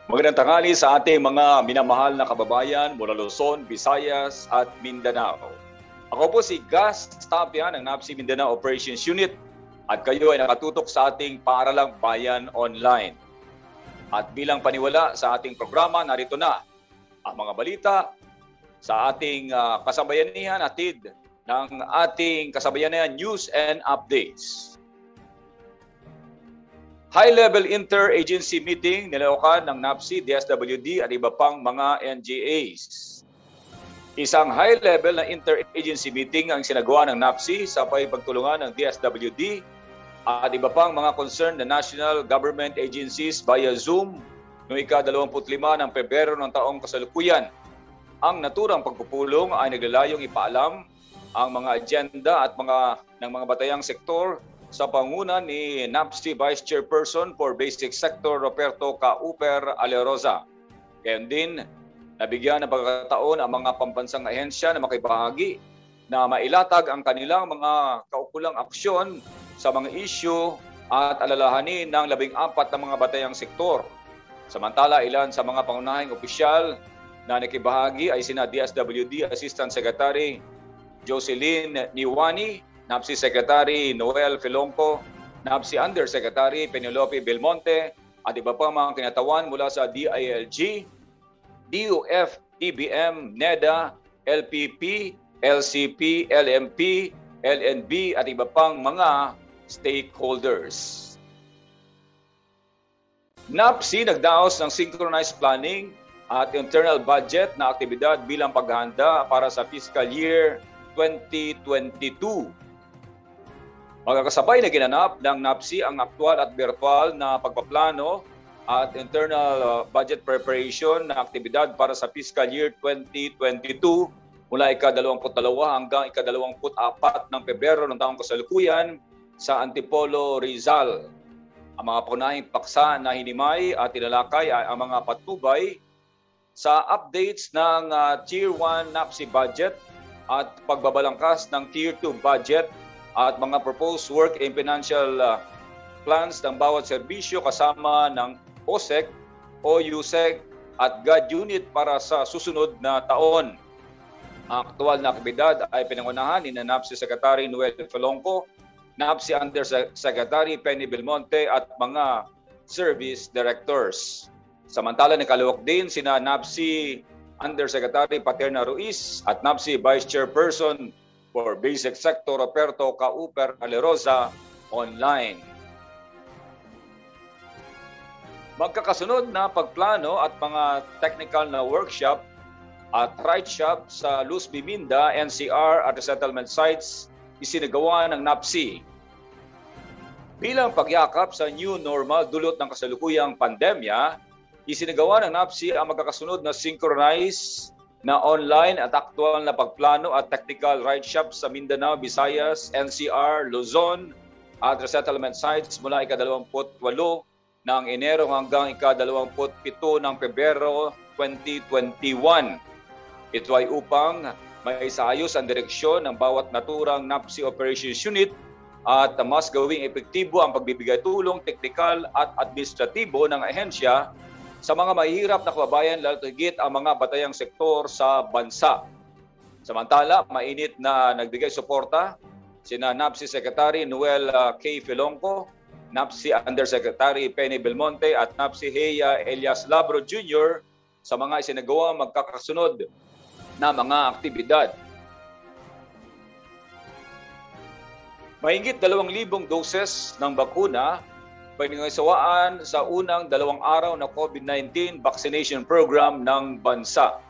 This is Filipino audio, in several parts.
Magandang tanghali sa ating mga minamahal na kababayan mula Luzon, Visayas at Mindanao. Ako po si Gus Tapia ng NAPSI Mindanao Operations Unit at kayo ay nakatutok sa ating Paaralang Bayan Online. At bilang paniwala sa ating programa, narito na ang mga balita sa ating kasabayanihan atid ng ating kasabayanihan news and updates. High-level inter-agency meeting nilawakan ng NAPSI, DSWD at iba pang mga NGAs. Isang high-level na inter-agency meeting ang sinagawa ng NAPSI sa pagtulungan ng DSWD at iba pang mga concerned na national government agencies via Zoom noong ika-25 ng Pebrero ng taong kasalukuyan. Ang naturang pagpupulong ay naglalayong ipaalam ang mga agenda at ng mga batayang sektor sa panguna ni NAPSI Vice Chairperson for Basic Sector Roberto Cauper Alerosa. Gayon din, nabigyan ng pagkakataon ang mga pambansang ahensya na makibahagi na mailatag ang kanilang mga kaukulang aksyon sa mga isyu at alalahanin ng 14 na mga batayang sektor. Samantala, ilan sa mga pangunahing opisyal na nakibahagi ay sina DSWD Assistant Secretary Jocelyn Niwani, NAPSI Secretary Noel Filonco, NAPSI Undersecretary Penelope Belmonte, at iba pa mga kinatawan mula sa DILG, DOF, TBM, NEDA, LPP, LCP, LMP, LNB, at iba pang mga stakeholders. NAPSI nagdaos ng synchronized planning at internal budget na aktibidad bilang paghahanda para sa fiscal year 2022. Magkakasabay na ginanap ng NAPSI ang aktwal at virtual na pagpaplano at internal budget preparation na aktibidad para sa fiscal year 2022 mula ika-22 hanggang ika-24 ng Pebrero ng taong kasalukuyan sa Antipolo, Rizal. Ang mga punahing paksa na hinimay at tinalakay ay ang mga patnubay sa updates ng Tier 1 NAPSI budget at pagbabalangkas ng Tier 2 budget at mga proposed work and financial plans ng bawat serbisyo kasama ng OSEC, OUSEC at GAD unit para sa susunod na taon. Ang aktual na aktibidad ay pinangunahan ni NAPSI Secretary Noel Filonco, NAPSI Undersecretary Penny Belmonte at mga service directors. Samantala, nakalawak din sina NAPSI Undersecretary Paterna Ruiz at NAPSI Vice Chairperson for Basic Sector Roberto Cauper Alerosa online. Magkakasunod na pagplano at mga technical na workshop at ride shop sa Luz Biminda, NCR at resettlement sites isinagawa ng NAPSI. Bilang pagyakap sa new normal dulot ng kasalukuyang pandemya, isinagawa ng NAPSI ang magkakasunod na synchronized na online at aktual na pagplano at technical ride shop sa Mindanao, Visayas, NCR, Luzon at resettlement sites mula ika-28 ng Enero hanggang ika-27 ng Pebrero 2021. Ito ay upang may saayos ang direksyon ng bawat naturang NAPSI Operations Unit at mas gawing epektibo ang pagbibigay tulong teknikal at administratibo ng ahensya sa mga mahihirap na kababayan, lalo higit ang mga batayang sektor sa bansa. Samantala, mainit na nagbigay suporta sina NAPSI Secretary Noel K. Filonco, NAPSI Undersecretary Penny Belmonte at NAPSI Heya Elias Labro Jr. sa mga isinagawa magkakasunod na mga aktibidad. Mahigit 2,000 doses ng bakuna pinangisawaan sa unang 2 araw na COVID-19 vaccination program ng bansa.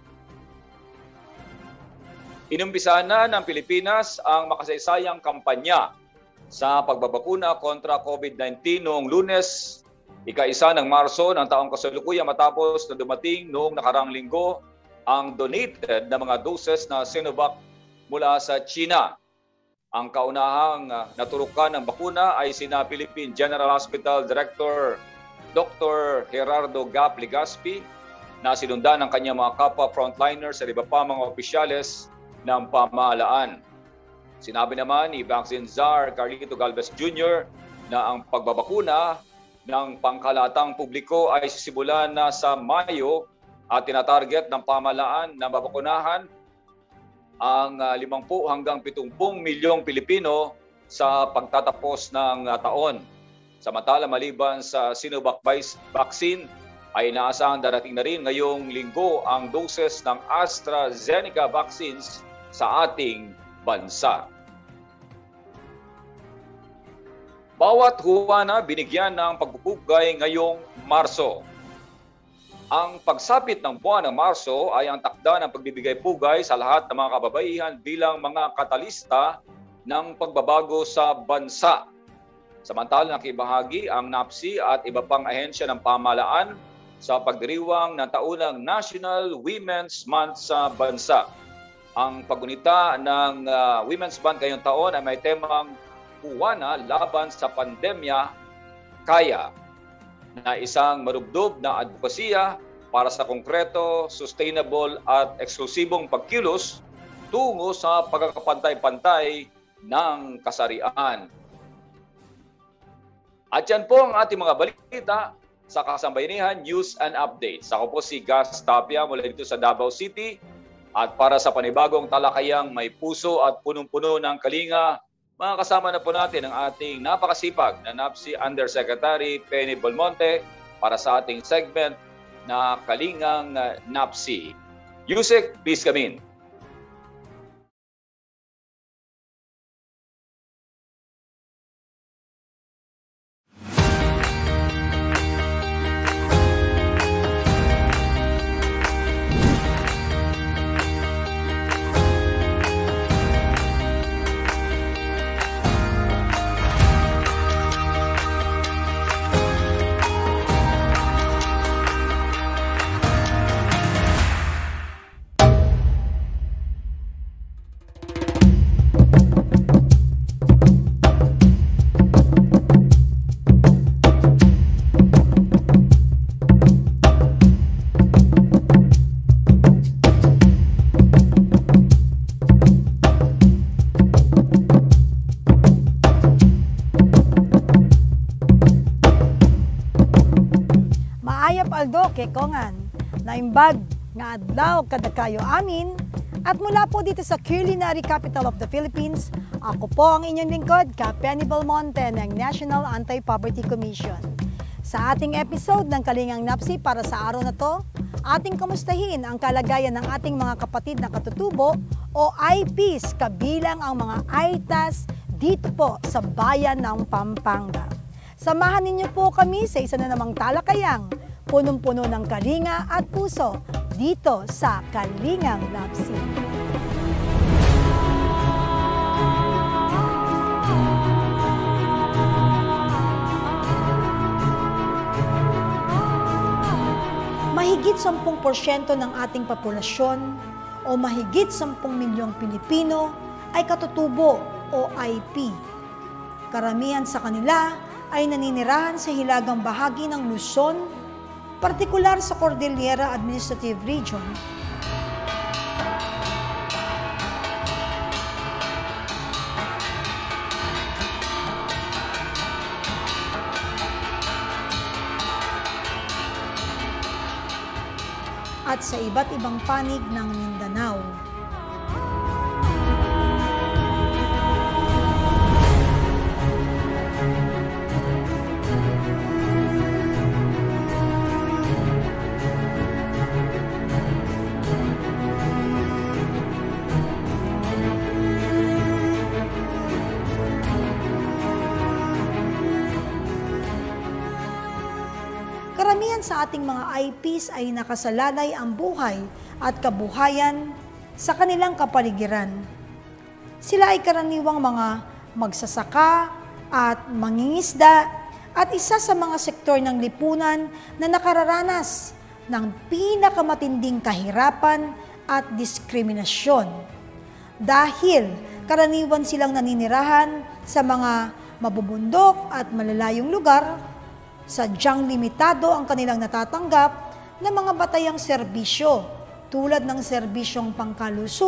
Inumpisa na ng Pilipinas ang makasaysayang kampanya sa pagbabakuna kontra COVID-19 noong Lunes, ika-1 ng Marso ng taong kasalukuyan matapos na dumating noong nakarang linggo ang donated na mga doses na Sinovac mula sa China. Ang kaunahang naturukan ng bakuna ay sina Philippine General Hospital Director Dr. Gerardo Gap Legaspi na sinundan ng kanyang mga kapwa frontliners at iba pa mga opisyales ng pamahalaan. Sinabi naman ni Vaccine Czar Carlito Galvez Jr. na ang pagbabakuna ng pangkalatang publiko ay sisimulan na sa Mayo at tinatarget ng pamahalaan na mabakunahan ang 50 hanggang 70 milyong Pilipino sa pagtatapos ng taon. Samantala, maliban sa Sinovac vaccine, ay inaasahang darating na rin ngayong linggo ang doses ng AstraZeneca vaccines sa ating bansa. Bawat Juana binigyan ng pagpupugay ngayong Marso. Ang pagsapit ng buwan ng Marso ay ang takda ng pagbibigay pugay sa lahat ng mga kababaihan bilang mga katalista ng pagbabago sa bansa. Samantala, nakibahagi ang NAPSI at iba pang ahensya ng pamahalaan sa pagdiriwang ng taunang National Women's Month sa bansa. Ang pagunita ng Women's Month ngayong taon ay may temang Juana laban sa pandemya, kaya, na isang marubdob na advokasya para sa konkreto, sustainable at eksklusibong pagkilos tungo sa pagkakapantay-pantay ng kasarian. At yan po ang ating mga balita sa Kasambayanihan News and Updates. Ako po si Gas Tapia mula dito sa Davao City. At para sa panibagong talakayang may puso at punong-puno ng kalinga, mga kasama na po natin ang ating napakasipag na NAPSI Undersecretary Penny Belmonte para sa ating segment na Kalingang NAPSI. Yusek, please come in. Kekongan, naimbag nga adlaw kada kayo amin at mula po dito sa culinary capital of the Philippines, ako po ang inyong lingkod, Penny Belmonte ng National Anti-Poverty Commission. Sa ating episode ng Kalingang NAPSI para sa araw na to, ating kamustahin ang kalagayan ng ating mga kapatid na katutubo o IPs kabilang ang mga AITAs dito po sa bayan ng Pampanga. Samahan ninyo po kami sa isa na namang talakayang punong-puno ng kalinga at puso dito sa Kalingang NAPSI. Mahigit 10% ng ating populasyon o mahigit 10 milyong Pilipino ay katutubo o IP. Karamihan sa kanila ay naninirahan sa hilagang bahagi ng Luzon, partikular sa Cordillera Administrative Region. At sa iba't ibang panig ng Mindanao. Karamihan sa ating mga IPs ay nakasalalay ang buhay at kabuhayan sa kanilang kapaligiran. Sila ay karaniwang mga magsasaka at mangingisda at isa sa mga sektor ng lipunan na nakararanas ng pinakamatinding kahirapan at diskriminasyon. Dahil karaniwan silang naninirahan sa mga mabubundok at malalayong lugar, sadyang limitado ang kanilang natatanggap ng mga batayang serbisyo tulad ng serbisyong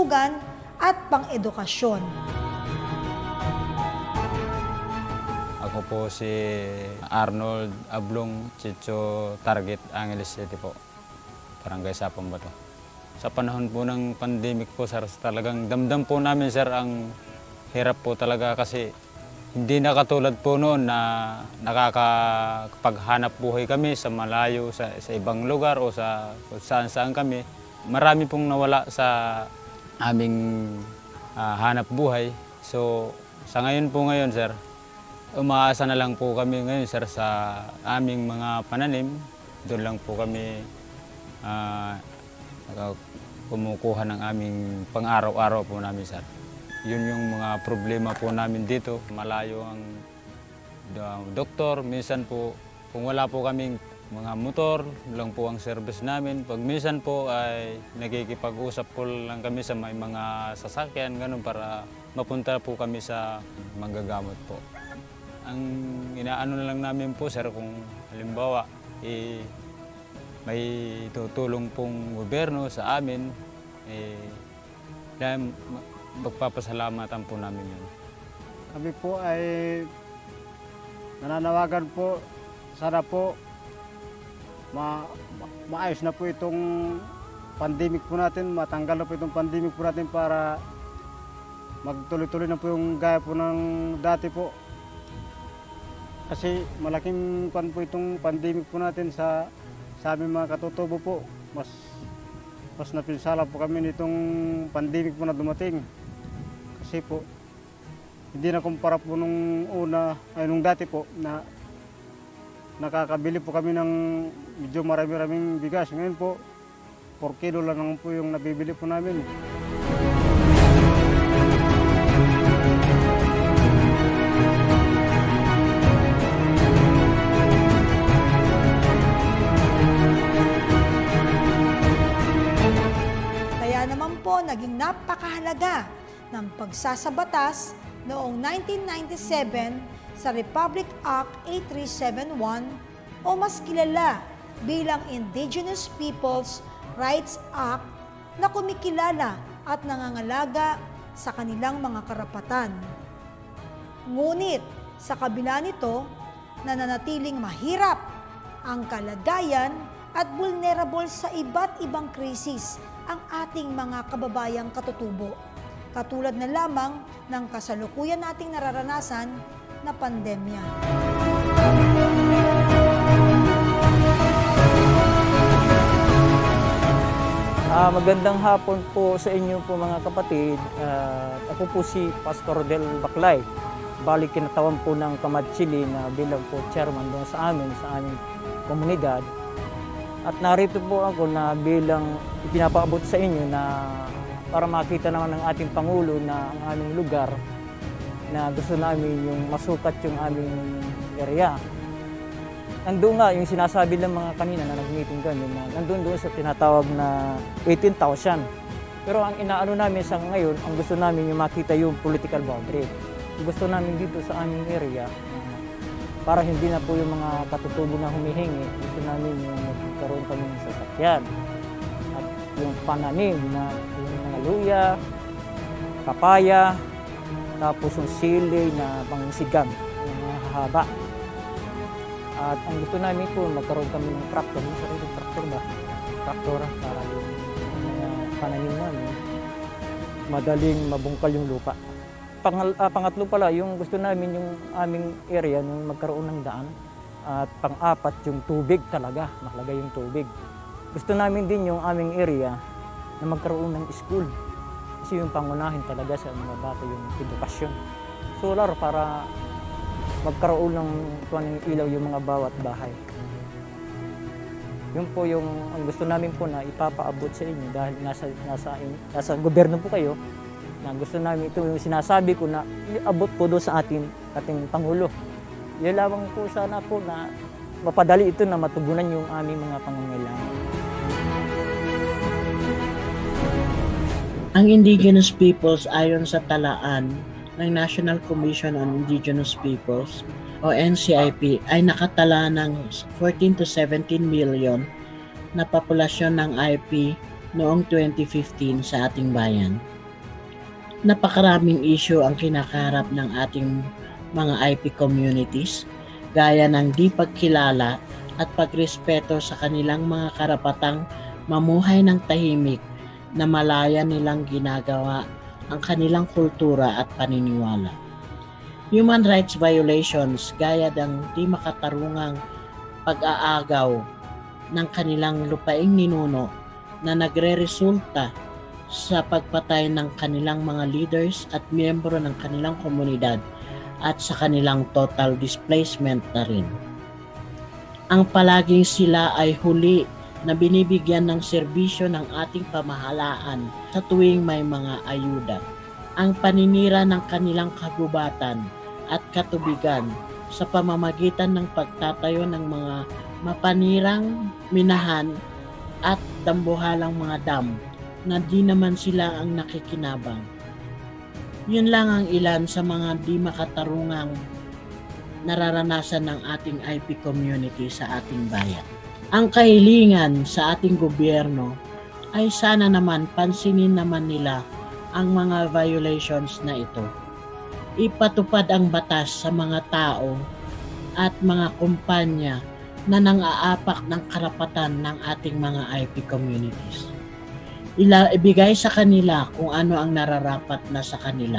pangkalusugan at pang-edukasyon. Ako po si Arnold Ablong, Chicho Target, Angeles City po. Barangay Sapang Bato. Sa panahon po ng pandemic po, sir, talagang damdam po namin, sir, ang hirap po talaga kasi hindi na katulad po noon na nakakapaghanap buhay kami sa malayo, sa ibang lugar o sa saan-saan kami. Marami pong nawala sa aming hanap buhay. So sa ngayon po sir, umaasa na lang po kami ngayon, sir, sa aming mga pananim. Doon lang po kami kumukuha ng aming pang-araw-araw po namin, sir. Yun yung mga problema po namin dito. Malayo ang doktor. Minsan po, kung wala po kaming mga motor, lang po ang service namin. Pag minsan po ay nakikipag-usap po lang kami sa may mga sasakyan, ganun, para mapunta po kami sa manggagamot po. Ang inaano na lang namin po, sir, kung halimbawa may tutulong pong gobyerno sa amin, dahil magpapasalamatan po namin yun. Kami po ay nananawagan po, sana po maayos na po itong pandemic po natin, matanggal na po itong pandemic po natin para magtuloy-tuloy na po yung gaya po ng dati po. Kasi malaking pan po itong pandemic po natin sa aming mga katutubo po. Mas napinsala po kami nitong pandemic po na dumating. Kasi po, hindi na kumpara po nung dati po na nakakabili po kami ng medyo marami-raming bigas. Ngayon po, 4 kilo lang naman po yung nabibili po namin. Kaya naman po naging napakahalaga ng pagsasabatas noong 1997 sa Republic Act 8371 o mas kilala bilang Indigenous Peoples' Rights Act na kumikilala at nangangalaga sa kanilang mga karapatan. Ngunit sa kabila nito, nananatiling mahirap ang kalagayan at vulnerable sa iba't ibang krisis ang ating mga kababayang katutubo. Katulad na lamang ng kasalukuyan nating nararanasan na pandemya. Magandang hapon po sa inyo po mga kapatid. Ako po si Pastor Del Baclay. Bali kinatawan po ng Kamatsili na bilang po chairman doon sa aming komunidad. At narito po ako na bilang ipinapaabot sa inyo na para makita naman ng ating Pangulo na ang aming lugar na gusto namin yung masukat yung aming area. Nandun nga yung sinasabi ng mga kanina na nag-meeting kami na nandun doon sa tinatawag na 18,000. Pero ang inaano namin sa ngayon, ang gusto namin yung makita yung political boundary. Gusto namin dito sa aming area para hindi na po yung mga katutubo na humihingi, gusto namin yung magkaroon kami ng sasakyan. At yung pananim na yung mga luya, papaya, tapos yung sili na pangsigang, yung mga hahaba. At ang gusto namin po, magkaroon kami ng tractor, yung sarili tractor ba? Tractor para yung mga pananim namin, madaling mabungkal yung lupa. Pangatlo pala, yung gusto namin yung aming area nung magkaroon ng daan. At pang-apat, yung tubig talaga, mahalaga yung tubig. Gusto namin din yung aming area na magkaroon ng school. Kasi yung pangunahin talaga sa mga bata yung edukasyon. Solar para magkaroon ng ilaw yung mga bawat bahay. Yun po yung ang gusto namin po na ipapaabot sa inyo dahil nasa gobyerno po kayo. Na gusto namin ito yung sinasabi ko na iabot po doon sa ating Pangulo. Yan lamang po sana po na mapadali ito na matugunan yung aming mga pangangailangan. Ang Indigenous Peoples ayon sa talaan ng National Commission on Indigenous Peoples o NCIP ay nakatala ng 14 to 17 million na populasyon ng IP noong 2015 sa ating bayan. Napakaraming issue ang kinakaharap ng ating mga IP communities, gaya ng di pagkilala at pagrespeto sa kanilang mga karapatang mamuhay ng tahimik na malaya nilang ginagawa ang kanilang kultura at paniniwala. Human rights violations gaya ng di makatarungang pag-aagaw ng kanilang lupaing ninuno na nagre-resulta sa pagpatay ng kanilang mga leaders at miyembro ng kanilang komunidad at sa kanilang total displacement na rin. Ang palaging sila ay huli na binibigyan ng serbisyo ng ating pamahalaan sa tuwing may mga ayuda. Ang paninira ng kanilang kagubatan at katubigan sa pamamagitan ng pagtatayo ng mga mapanirang minahan at dambuhalang mga dam na di naman sila ang nakikinabang. Yun lang ang ilan sa mga di makatarungang nararanasan ng ating IP community sa ating bayan. Ang kahilingan sa ating gobyerno ay sana naman pansinin naman nila ang mga violations na ito. Ipatupad ang batas sa mga tao at mga kumpanya na nang-aapak ng karapatan ng ating mga IP communities. Ibigay sa kanila kung ano ang nararapat na sa kanila.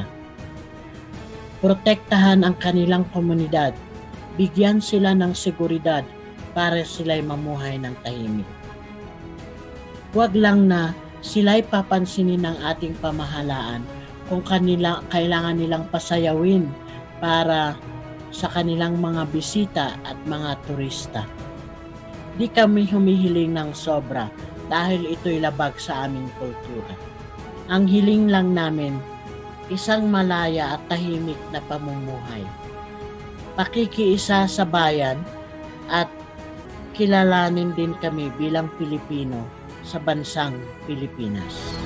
Protektahan ang kanilang komunidad. Bigyan sila ng seguridad para sila'y mamuhay ng tahimik. Huwag lang na sila'y papansinin ng ating pamahalaan kung kailangan nilang pasayawin para sa kanilang mga bisita at mga turista. Di kami humihiling ng sobra dahil ito'y labag sa aming kultura. Ang hiling lang namin, isang malaya at tahimik na pamumuhay. Pakikiisa sa bayan at kilalanin din kami bilang Pilipino sa bansang Pilipinas.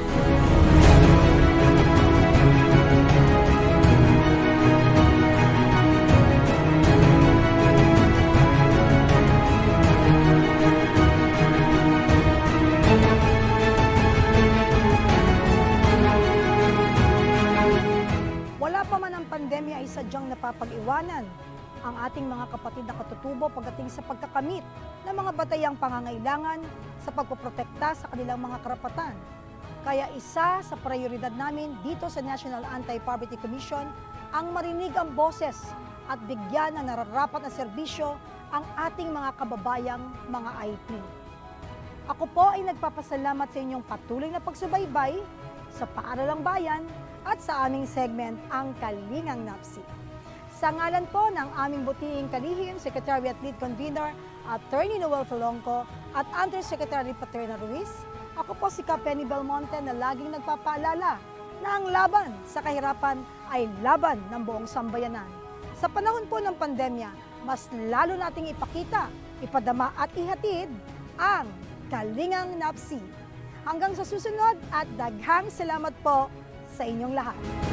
Pandemya ay sadyang napapag-iwanan ang ating mga kapatid na katutubo pagdating sa pagkakamit ng mga batayang pangangailangan sa pagpoprotekta sa kanilang mga karapatan. Kaya isa sa prioridad namin dito sa National Anti-Poverty Commission ang marinig ang boses at bigyan ng nararapat na serbisyo ang ating mga kababayang mga IP. Ako po ay nagpapasalamat sa inyong patuloy na pagsubaybay sa Paaralang Bayan at sa aming segment, ang Kalingang NAPSI. Sa ngalan po ng aming butiing kalihim, Secretary at Lead Convener, Attorney Noel Falongco at Undersecretary Paterna Ruiz, ako po si Penny Belmonte na laging nagpapaalala na ang laban sa kahirapan ay laban ng buong sambayanan. Sa panahon po ng pandemya, mas lalo nating ipakita, ipadama at ihatid ang Kalingang NAPSI. Hanggang sa susunod at daghang salamat po sa inyong lahat.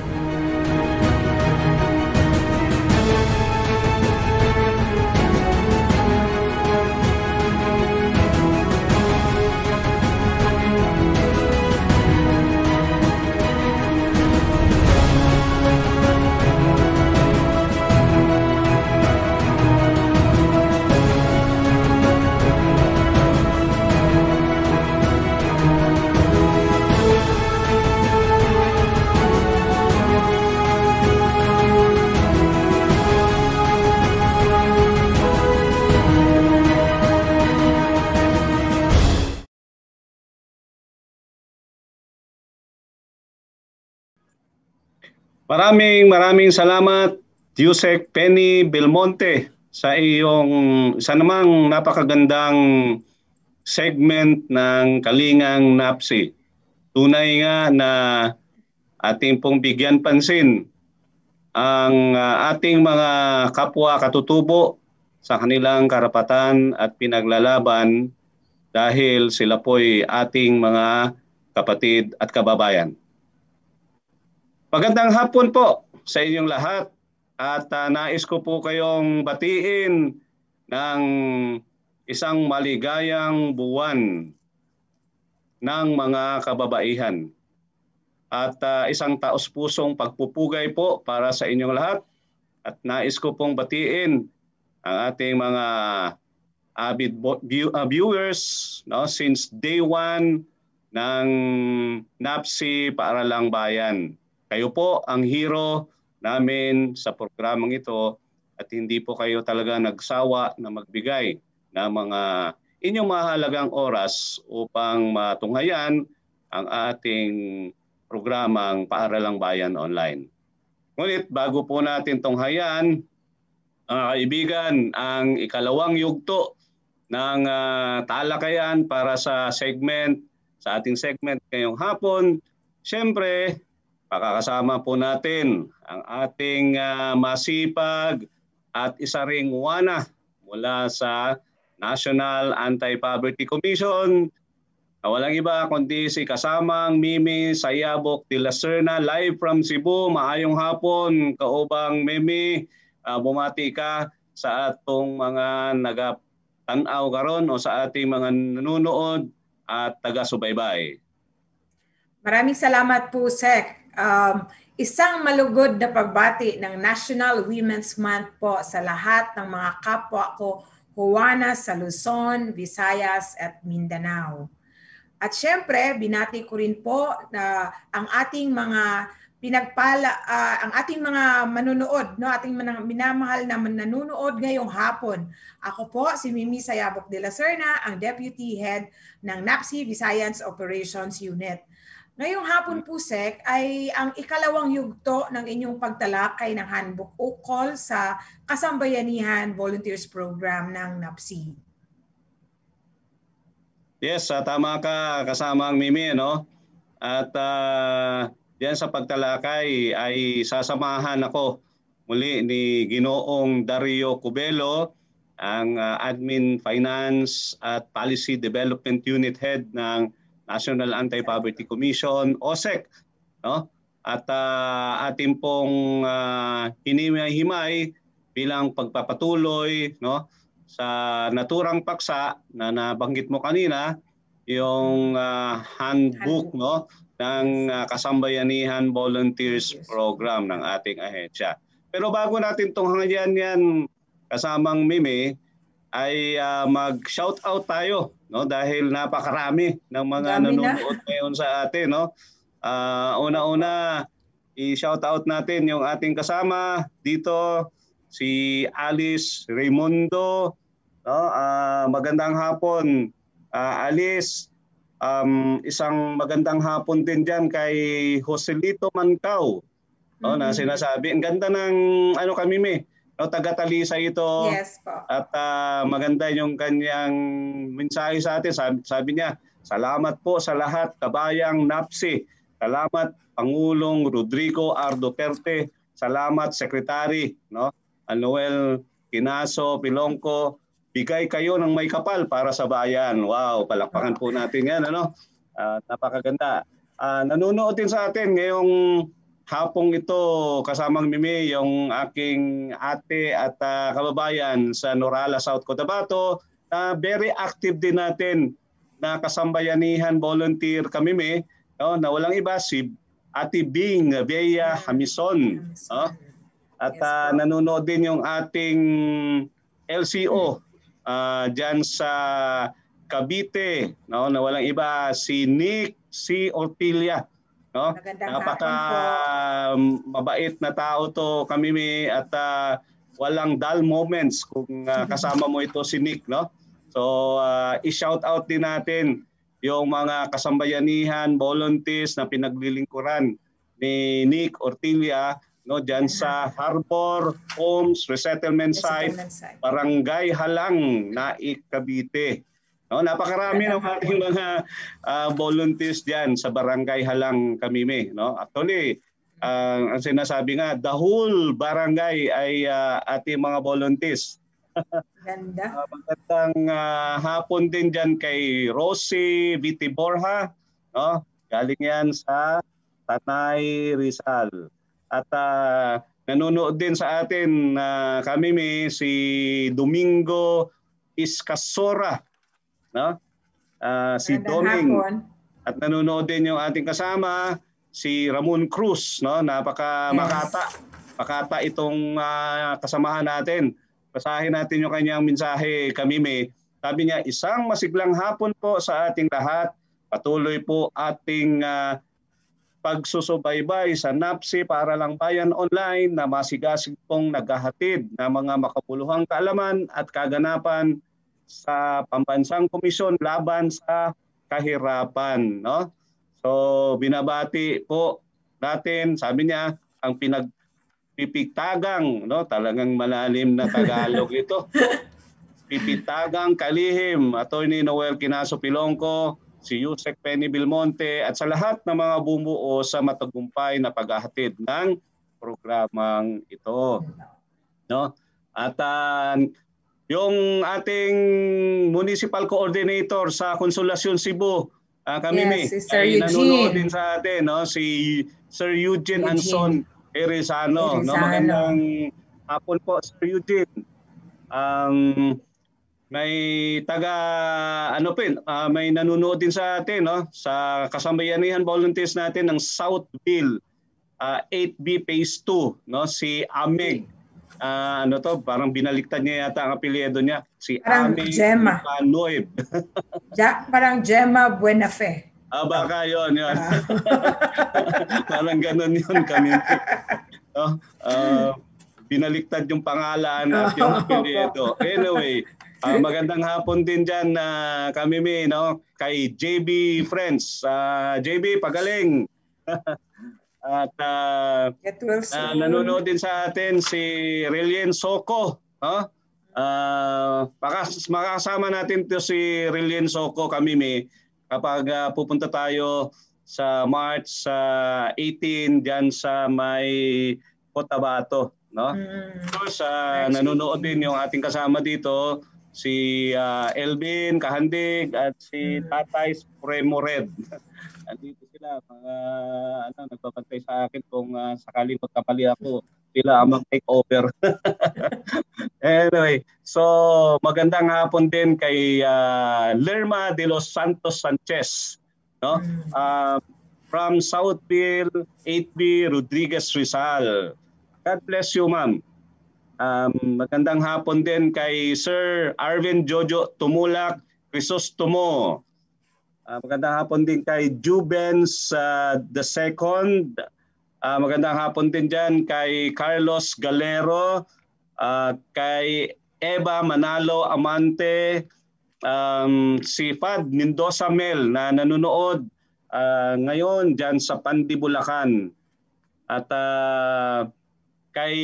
Maraming salamat, Yusek Penny Belmonte, sa iyong isa namang napakagandang segment ng Kalingang NAPSI. Tunay nga na ating pong bigyan pansin ang ating mga kapwa katutubo sa kanilang karapatan at pinaglalaban dahil sila po'y ating mga kapatid at kababayan. Magandang hapon po sa inyong lahat at nais ko po kayong batiin ng isang maligayang buwan ng mga kababaihan at isang taos-pusong pagpupugay po para sa inyong lahat At nais ko pong batiin ang ating mga avid viewers, no, since day one ng NAPSI Paaralang Bayan. Kayo po ang hero namin sa programang ito at hindi po kayo talaga nagsawa na magbigay ng mga inyong mahalagang oras upang matunghayan ang ating programang Paaralang Bayan Online. Ngunit bago po natin tunghayan, kaibigan, ang ikalawang yugto ng talakayan para sa ating segment ngayong hapon, siyempre, pakakasama po natin ang ating masipag at isa ring wana mula sa National Anti-Poverty Commission, na walang iba kundi si kasamang Mimi Sayabok de la Serna, live from Cebu. Maayong hapon, kaubang Mimi. Bumati ka sa atong mga nagatanaw karon o sa ating mga nanonood at taga-subaybay. Maraming salamat po, Sec. Isang malugod na pagbati ng National Women's Month po sa lahat ng mga kapwa ko Juana sa Luzon, Visayas at Mindanao. At syempre, binati ko rin po na ang ating mga ang ating mga manunood, no, ating minamahal na nanonood ngayong hapon. Ako po si Mimi Sayabok de la Serna, ang Deputy Head ng NAPSI Visayas Operations Unit. Ngayong hapon po, Sec, ay ang ikalawang yugto ng inyong pagtalakay ng handbook ukol sa Kasambayanihan Volunteers Program ng NAPSI. Yes, tama ka kasamang Mimi, no? At diyan sa pagtalakay ay sasamahan ako muli ni Ginoong Dario Cubelo, ang Admin Finance at Policy Development Unit Head ng National Anti-Poverty Commission, OSEC, no? At ating pong hinimay-himay bilang pagpapatuloy, no, sa naturang paksa na nabanggit mo kanina, yung handbook, no, ng Kasambayanihan Volunteers Program ng ating ahensya. Pero bago natin tunghayan yan, kasamang Mimi, ay mag-shout out tayo, no, dahil napakarami ng mga nanonood ngayon sa atin, no. Una-una, i-shout out natin yung ating kasama dito, si Alice Raimundo, no. Magandang hapon, Alice. Isang magandang hapon din diyan kay Joselito Mancao, no, na sinasabi ang ganda ng kami no, taga-Talisa ito. Yes po. At maganda yung kanyang mensahe sa atin. Sabi niya, salamat po sa lahat, kabayang NAPSI. Salamat Pangulong Rodrigo R. Duterte. Salamat Secretary, no, Noel Quinaso Pilongco. Bigay kayo ng may kapal para sa bayan. Wow, palakpakan po natin yan, ano? Napakaganda. Nanonood din sa atin ngayong hapong ito, kasamang Mimi, yung aking ate at kababayan sa Norala, South Cotabato. Very active din natin na Kasambayanihan volunteer kami, no, na walang iba, si Ate Bing Bea Hamison. No? At nanonood din yung ating LCO dyan sa Cavite, no, na walang iba, si Nick C. Ortilia, no. Napaka mabait na tao to kami, at walang dull moments kung kasama mo ito si Nick, no. So i-shout out din natin yung mga Kasambayanihan volunteers na pinaglilingkuran ni Nick Ortilia, no, diyan sa Harbor Homes Resettlement Site, Barangay Halang, Naik, Cavite. No, napakarami ng ating mga volunteers diyan sa Barangay Halang kami, no. Actually, ang sinasabi nga, the whole barangay ay ating mga volunteers. Ganda. Magandang hapon din diyan kay Rosie Viti Borja, no. Galing yan sa Tanay, Rizal. At nanonood din sa atin kami si Domingo Iscasora, no? Si Doming. At nanonood din yung ating kasama si Ramon Cruz, no? Napaka makata Pakata itong kasamahan natin. Basahin natin yung kanyang mensahe, Kamime. Sabi niya, isang masiglang hapon po sa ating lahat. Patuloy po ating pagsusubaybay sa NAPSI para lang bayan online na masigasig pong naghahatid ng mga makabuluhang kaalaman at kaganapan sa Pambansang Komisyon laban sa kahirapan. No? So binabati po natin, sabi niya, ang pinagpipigtagang, no? Talagang malalim na Tagalog ito. Pipitagang kalihim, Attorney Noel Quinaso Pilongco, si Yusek Penny Belmonte at sa lahat ng mga bumuo sa matagumpay na paghahatid ng programang ito. No? At yung ating municipal coordinator sa Consolacion Cebu, Kamime, si Sir ay nanonood Eugene. din sa atin, no? Si Sir Eugene Anson Erizano. No? Magandang hapon po, Sir Eugene. May may nanonood din sa atin, no, sa kasambayanihan volunteers natin ng Southville 8B Phase 2, no, si Amig. Parang binaliktad niya yata ang apelyido niya, si Amig Panoib. Parang Gemma Buenafe. Baka yun. Parang ganun yun kami. No? Binaliktad yung pangalan at yung apelyido. Anyway, magandang hapon din dyan Kamime, no? Kay JB Friends. JB, pagaling. At nanonood din sa atin si Rilien Soco. Makakasama natin to si Rilien Soco, Kamime, kapag pupunta tayo sa March 18 dyan sa may Cotabato. No? Tapos nanonood din yung ating kasama dito, si Elvin Kahandig at si Tatay Supremo Red. Andito sila, mga nagbabantay sa akin kung sakaling magkamali ako, sila ang mag-take over. Anyway, so magandang hapon din kay Lerma de los Santos Sanchez, no? From Southville 8B Rodriguez Rizal. God bless you, ma'am. Magandang hapon din kay Sir Arvin Jojo Tumulak Crisostomo. Magandang hapon din kay Jubens II. Magandang hapon din dyan kay Carlos Galero, kay Eva Manalo Amante, si Fad Mendoza Mel na nanonood ngayon dyan sa Pandi, Bulacan. At kay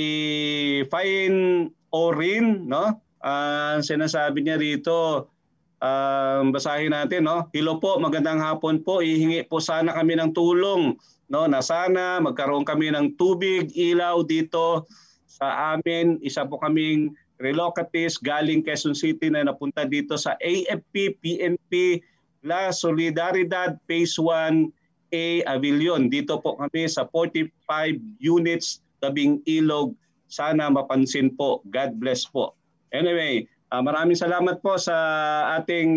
Fine Orin, no? Sinasabi niya rito, basahin natin, no? Hello po, magandang hapon po. Ihingi po sana kami ng tulong, no? Na sana magkaroon kami ng tubig, ilaw dito sa amin. Isa po kaming relocatees galing Quezon City na napunta dito sa AFP PNP La Solidaridad Phase 1A Avilion. Dito po kami sa 45 units Tabing Ilog. Sana mapansin po. God bless po. Anyway, maraming salamat po sa ating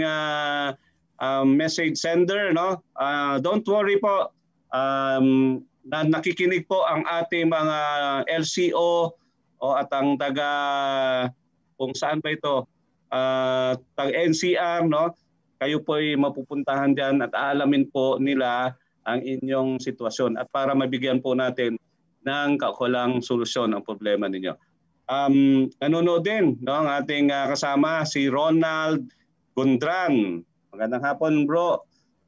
message sender, no? Don't worry po. Nakikinig po ang ating mga LCO at ang taga kung saan ba ito? Taga NCR, no? Kayo po ay mapupuntahan diyan at aalamin po nila ang inyong sitwasyon at para mabigyan po natin ng kaukulang solusyon ang problema ninyo. Nanonood din, no, ang ating kasama si Ronald Gundran. Magandang hapon, bro.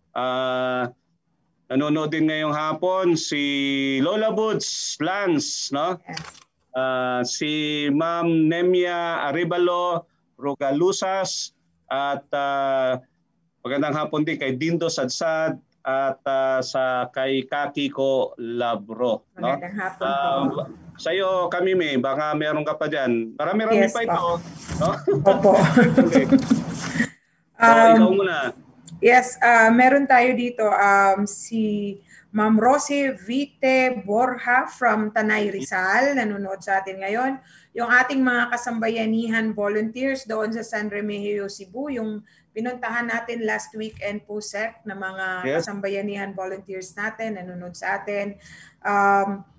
Nanonood din ngayong hapon si Lola Boots Lance, no? Si Ma'am Nemia Aribalo Rogalusas at magandang hapon din kay Dindo Sadsad at sa kay Kakiko Labro. No? Magandang hapon po. Sa iyo, Kamime, baka meron ka pa dyan. Marami-rami pa ito. No? Opo. Okay. Ikaw muna. Yes, meron tayo dito si Ma'am Rosie Vite Borja from Tanay Rizal, nanonood sa atin ngayon. Yung ating mga kasambayanihan volunteers doon sa San Remigio, Cebu, yung pinuntahan natin last weekend po, Sec, na mga kasambayanihan volunteers natin, nanonood sa atin.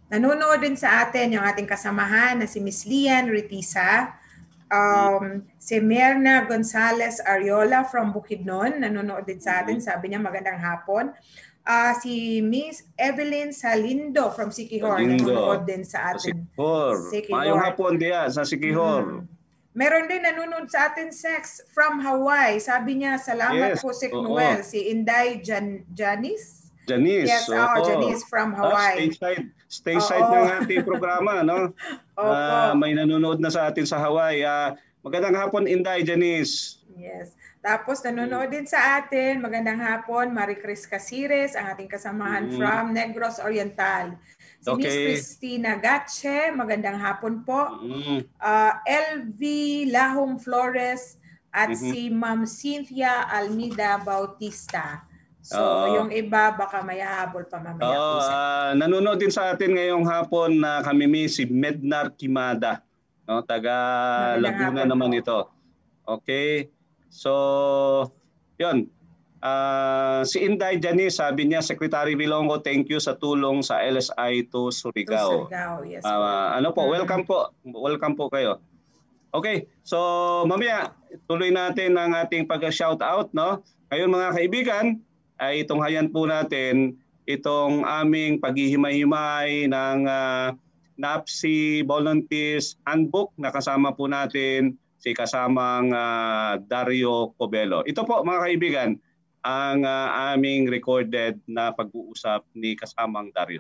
Nanonood din sa atin yung ating kasamahan na si Miss Lian Ritisa, si Merna Gonzalez Ariola from Bukidnon, nanonood din sa atin, sabi niya magandang hapon. Si Miss Evelyn Salindo from Siquijor, nanonood din sa atin. Siquijor. Mayong hapon diya sa Siquijor. Meron din nanonood sa atin, Sex, from Hawaii. Sabi niya, salamat po, Sek Noel. Si Inday Janice? Janice. Yes, Janice from Hawaii. Stateside ng ating programa, no? May nanonood na sa atin sa Hawaii. Magandang hapon, Inday Janice. Yes. Tapos nanonood din sa atin, magandang hapon, Marie Cris Casires, ang ating kasamahan from Negros Oriental. Si Miss Cristina Gatche, magandang hapon po. LV Lahong Flores at si Ma'am Cynthia Almida Bautista. So, yung iba baka may hahabol pa mamaya. Nanonood din sa atin ngayong hapon na kami si Mednar Kimada, no? Taga Laguna naman ito. Okay. So, yun. Si Inday Janice, sabi niya, Secretary Bilongo, thank you sa tulong sa LSI to Surigao. Yes. Welcome po. Welcome po kayo. Okay, so mamaya tuloy natin ang ating pag-shoutout, no? Ngayon mga kaibigan, ay tunghayan po natin itong aming paghihimay-himay ng NAPSI Volunteers Handbook na kasama po natin si kasamang Dario Cobelo. Ito po mga kaibigan ang aming recorded na pag-uusap ni kasamang Dario.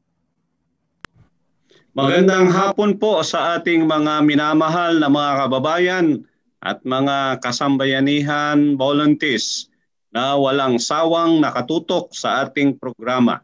Magandang hapon po sa ating mga minamahal na mga kababayan at mga kasambayanihan volunteers na walang sawang nakatutok sa ating programa.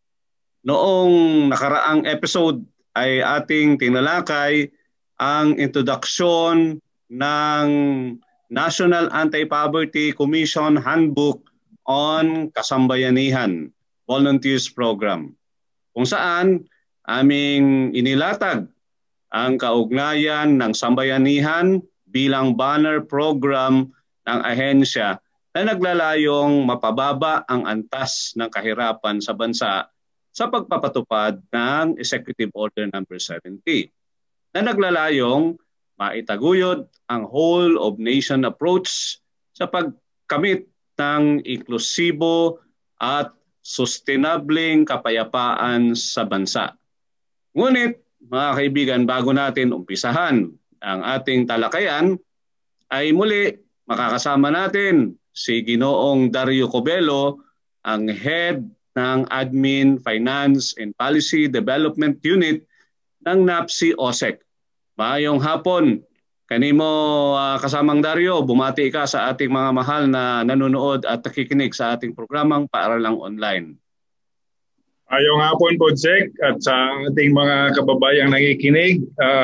Noong nakaraang episode ay ating tinalakay ang introduksyon ng National Anti-Poverty Commission Handbook on Kasambayanihan Volunteers Program, kung saan aming inilatag ang kaugnayan ng sambayanihan bilang banner program ng ahensya na naglalayong mapababa ang antas ng kahirapan sa bansa sa pagpapatupad ng Executive Order No. 70 na naglalayong maitaguyod ang whole of nation approach sa pagkamit ng inklusibo at sustainableng kapayapaan sa bansa. Ngunit mga kaibigan, bago natin umpisahan ang ating talakayan, ay muli makakasama natin si Ginoong Dario Cobelo, ang head ng Admin, Finance and Policy Development Unit ng NAPSI OSEC. Maayong hapon. Kanimo kasamang Dario, bumati ka sa ating mga mahal na nanonood at nakikinig sa ating programang Paaralang Online. Maayong hapon po, Sek, at sa ating mga kababayang nakikinig.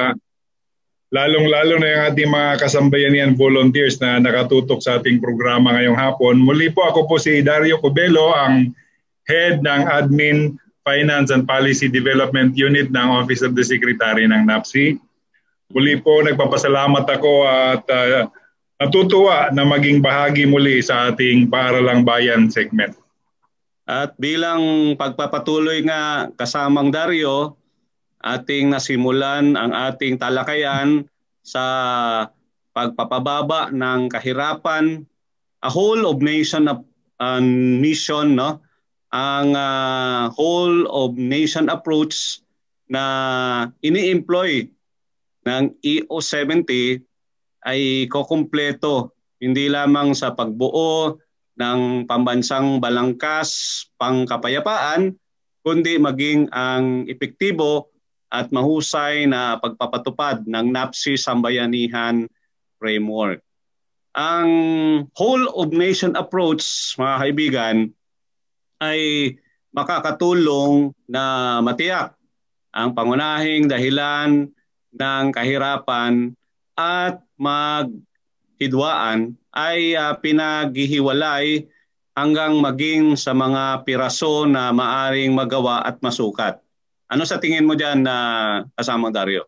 Lalong-lalo na yung ating mga kasambayanihan volunteers na nakatutok sa ating programa ngayong hapon. Muli po ako po si Dario Cobelo, ang head ng Admin, Finance and Policy Development Unit ng Office of the Secretary ng NAPSI. Muli po nagpapasalamat ako at natutuwa na maging bahagi muli sa ating Paaralang Bayan segment. At bilang pagpapatuloy nga kasamang Dario, ating nasimulan ang ating talakayan sa pagpapababa ng kahirapan, a whole of nation mission, no? Ang whole of nation approach na ini-employ ng EO70 ay kukumpleto hindi lamang sa pagbuo ng pambansang balangkas pangkapayapaan, kundi maging ang epektibo at mahusay na pagpapatupad ng NAPSI Sambayanihan Framework. Ang whole of nation approach, mga kaibigan, ay makakatulong na matiyak ang pangunahing dahilan ng kahirapan at maghidwaan ay pinaghihiwalay hanggang maging sa mga piraso na maaring magawa at masukat. Ano sa tingin mo dyan, kasamang Dario?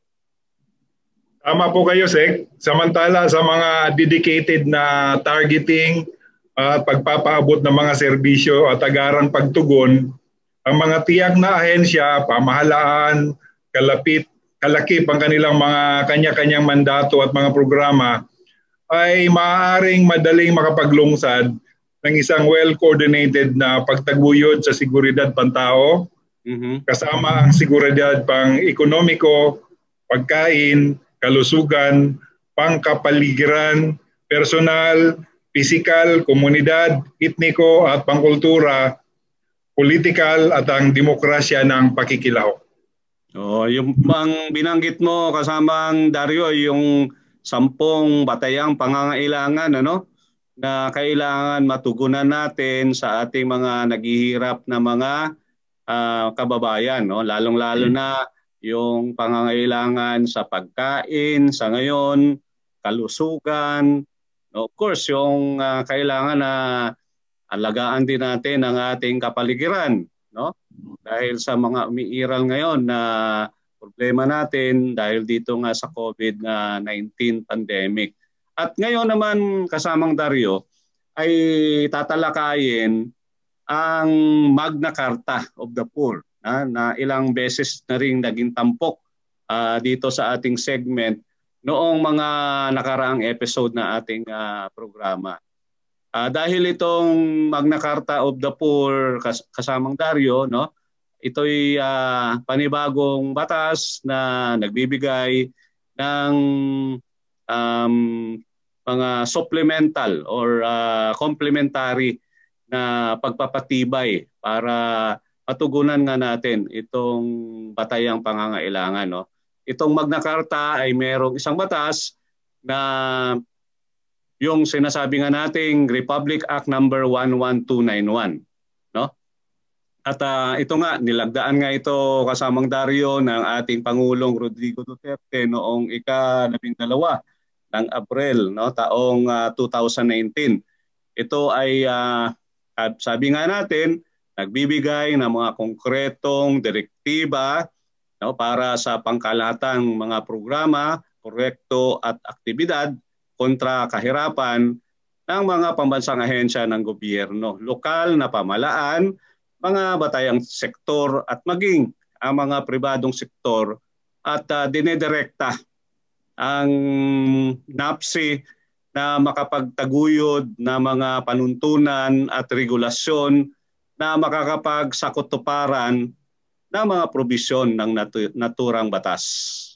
Tama po kayo, Sek. Samantala sa mga dedicated na targeting at pagpapaabot ng mga serbisyo at agarang pagtugon, ang mga tiyak na ahensya, pamahalaan, kalakip ang kanilang mga kanya-kanyang mandato at mga programa ay maaaring madaling makapaglungsad ng isang well-coordinated na pagtaguyod sa seguridad pantao, kasama ang seguridad pang ekonomiko, pagkain, kalusugan, pangkapaligiran, personal, pisikal, komunidad, etniko at pangkultura, politikal at ang demokrasya ng pakikilahok. Yung pang binanggit mo kasamang Dario, yung 10 batayang pangangailangan na kailangan matugunan natin sa ating mga naghihirap na mga kababayan, lalong-lalo na yung pangangailangan sa pagkain sa ngayon, kalusugan, of course yung kailangan na alagaan din natin ang ating kapaligiran, dahil sa mga umiiral ngayon na problema natin dahil dito nga sa COVID-19 pandemic. At ngayon naman kasamang Dario ay tatalakayin ang Magna Carta of the Poor na ilang beses na ring naging tampok dito sa ating segment noong mga nakaraang episode na ating programa. Dahil itong Magna Carta of the Poor kasamang Dario, ito'y panibagong batas na nagbibigay ng mga supplemental or complementary na pagpapatibay para matugunan nga natin itong batayang pangangailangan. Itong Magna Carta ay merong isang batas na yung sinasabi nga nating Republic Act number 11291. At ito nga, nilagdaan nga ito kasamang Dario ng ating Pangulong Rodrigo Duterte noong ika-12 ng Abril, taong 2019. Ito ay, sabi nga natin, nagbibigay ng mga konkretong direktiba para sa pangkalahatang mga programa, proyekto at aktibidad kontra kahirapan ng mga pambansang ahensya ng gobyerno, lokal na pamahalaan, mga batayang sektor at maging ang mga pribadong sektor at dinedirekta ang NAPSI na makapagtaguyod na mga panuntunan at regulasyon na makakapagsakutuparan ng mga probisyon ng naturang batas.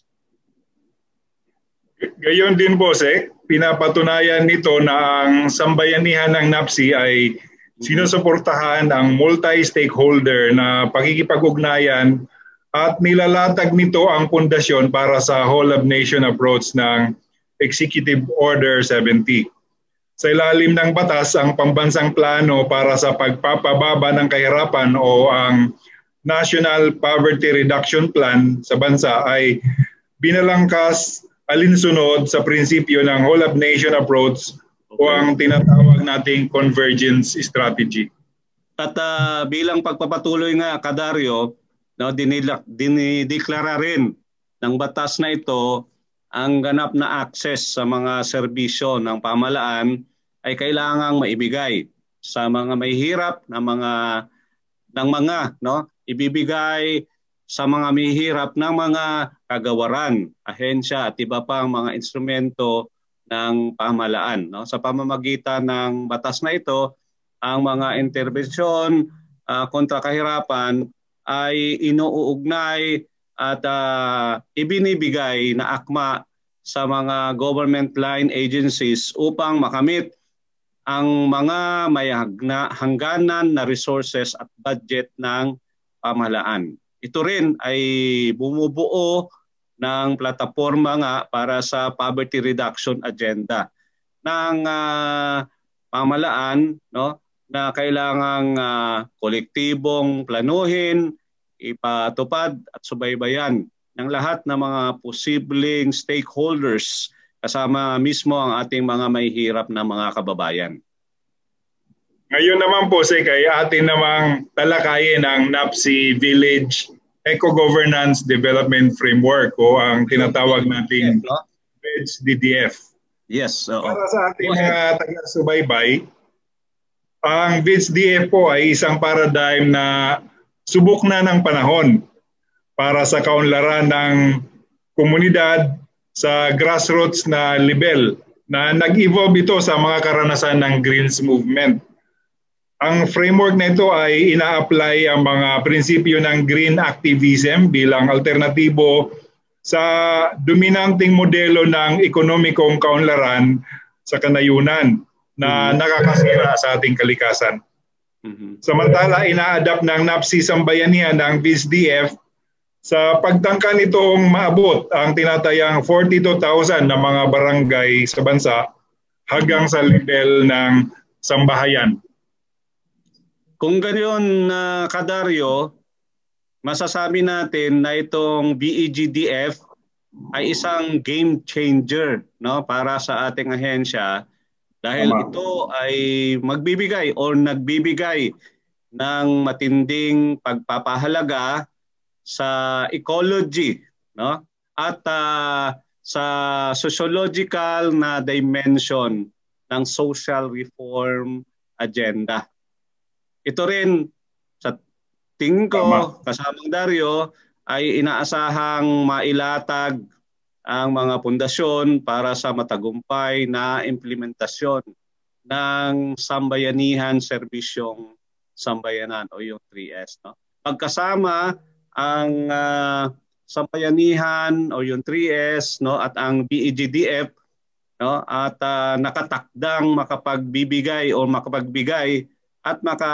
Gayon din po, Sek, pinapatunayan nito na ang sambayanihan ng NAPSI ay sinusuportahan ang multi-stakeholder na pakikipag-ugnayan at nilalatag nito ang pundasyon para sa whole-of-nation approach ng Executive Order 70. Sa ilalim ng batas, ang pambansang plano para sa pagpapababa ng kahirapan o ang National Poverty Reduction Plan sa bansa ay binalangkas alinsunod sa prinsipyo ng whole-of-nation approach o ang tinatawag nating convergence strategy. At bilang pagpapatuloy nga, Dario, dinideklara rin ng batas na ito ang ganap na access sa mga serbisyo ng pamahalaan ay kailangang maibigay sa mga mahihirap ibibigay sa mga mahihirap ng mga kagawaran, ahensya at iba pang mga instrumento ng pamahalaan. Sa pamamagitan ng batas na ito, ang mga interbensyon kontra kahirapan ay inuugnay at ibinibigay na akma sa mga government line agencies upang makamit ang mga may hangganan na resources at budget ng pamahalaan. Ito rin ay bumubuo ng plataforma nga para sa poverty reduction agenda ng pamahalaan na kailangang kolektibong planuhin, ipatupad at subaybayan ng lahat ng mga posibleng stakeholders kasama mismo ang ating mga mahihirap na mga kababayan. Ngayon naman po, kay atin namang talakayin ang NAPSI Village Eco-Governance Development Framework o ang tinatawag nating VEDS-DDF. Yes. Para sa ating mga taga-subaybay, ang VEDS-DDF po ay isang paradigm na subok na ng panahon para sa kaunlaran ng komunidad sa grassroots na level na nag-evolve ito sa mga karanasan ng Greens Movement. Ang framework na ito ay ina-apply ang mga prinsipyo ng green activism bilang alternatibo sa dominanting modelo ng ekonomikong kaunlaran sa kanayunan na nakakasira sa ating kalikasan. Samantala, ina-adapt ng NAPSI Sambayanihan ng BISDF sa pagtangka nitong maabot ang tinatayang 42,000 na mga barangay sa bansa hanggang sa level ng sambahayan. Kung ganoon, Kadaryo, masasabi natin na itong BEGDF ay isang game changer, no, para sa ating ahensya dahil ito ay magbibigay o nagbibigay ng matinding pagpapahalaga sa ecology, no, at sa sociological na dimension ng social reform agenda. Ito rin sa tingin ko, kasamang Dario, ay inaasahang mailatag ang mga pundasyon para sa matagumpay na implementasyon ng Sambayanihan Serbisyong Sambayanan o yung 3S. No? Pagkasama ang Sambayanihan o yung 3S, no, at ang BEGDF, no, at nakatakdang makapagbibigay o makapagbigay at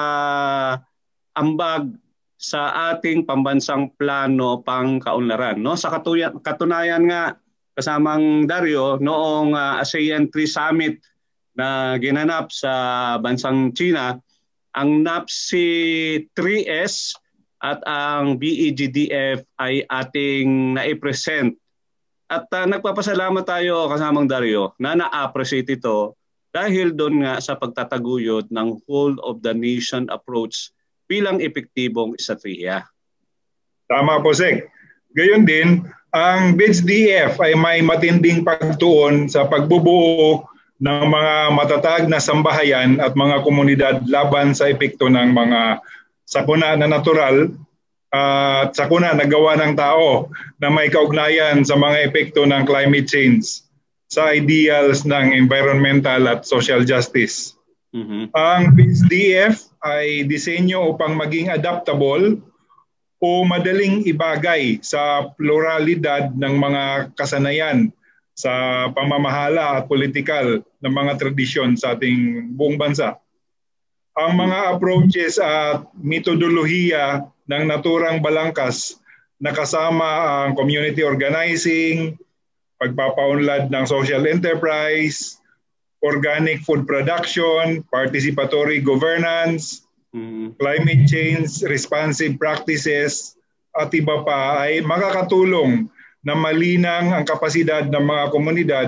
makaambag sa ating pambansang plano pangkaunlaran. No? Sa katunayan nga, kasamang Dario, noong ASEAN 3 Summit na ginanap sa bansang China, ang NAPSI 3S at ang BEGDF ay ating naipresent. At nagpapasalamat tayo, kasamang Dario, na na-appreciate ito dahil doon nga sa pagtataguyod ng whole of the nation approach bilang epektibong estratehiya. Tama po, Sek. Gayon din, ang BEGDF ay may matinding pagtuon sa pagbubuo ng mga matatag na sambahayan at mga komunidad laban sa epekto ng mga sakuna na natural at sakuna na gawa ng tao na may kaugnayan sa mga epekto ng climate change sa ideals ng environmental at social justice. Ang BEGDF ay disenyo upang maging adaptable o madaling ibagay sa pluralidad ng mga kasanayan sa pamamahala at politikal ng mga tradisyon sa ating buong bansa. Ang mga approaches at metodolohiya ng naturang balangkas na kasama ang community organizing, pagpapaunlad ng social enterprise, organic food production, participatory governance, climate change, responsive practices, at iba pa ay makakatulong na malinang ang kapasidad ng mga komunidad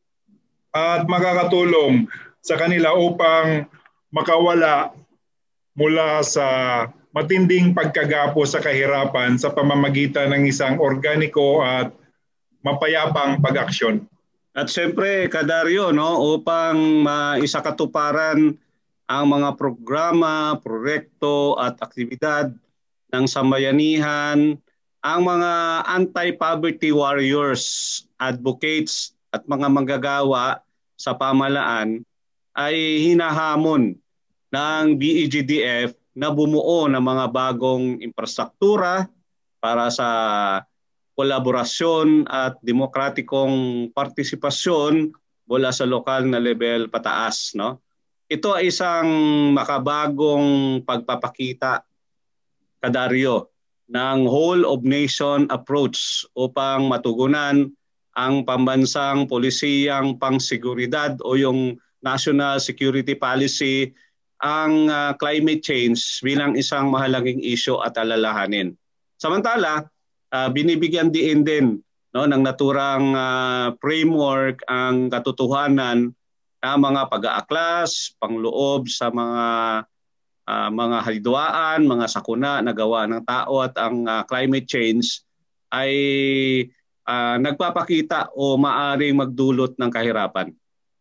at makakatulong sa kanila upang makawala mula sa matinding pagkagapo sa kahirapan sa pamamagitan ng isang organiko at mapayapang pag-aksyon. At siyempre, Kadaryo, no, upang maisakatuparan ang mga programa, proyekto at aktibidad ng sambayanihan, ang mga anti-poverty warriors, advocates at mga manggagawa sa pamahalaan ay hinahamon ng BEGDF na bumuo ng mga bagong infrastruktura para sa kolaborasyon at demokratikong partisipasyon mula sa lokal na level pataas. No? Ito ay isang makabagong pagpapakita, Kadaryo, ng whole of nation approach upang matugunan ang pambansang polisiyang pangseguridad o yung national security policy, ang climate change bilang isang mahalagang issue at alalahanin. Samantala, binibigyan din no, ng naturang framework ang katotohanan na mga pag-aaklas, pangloob sa mga haliduaan, mga sakuna na gawa ng tao at ang climate change ay nagpapakita o maaring magdulot ng kahirapan.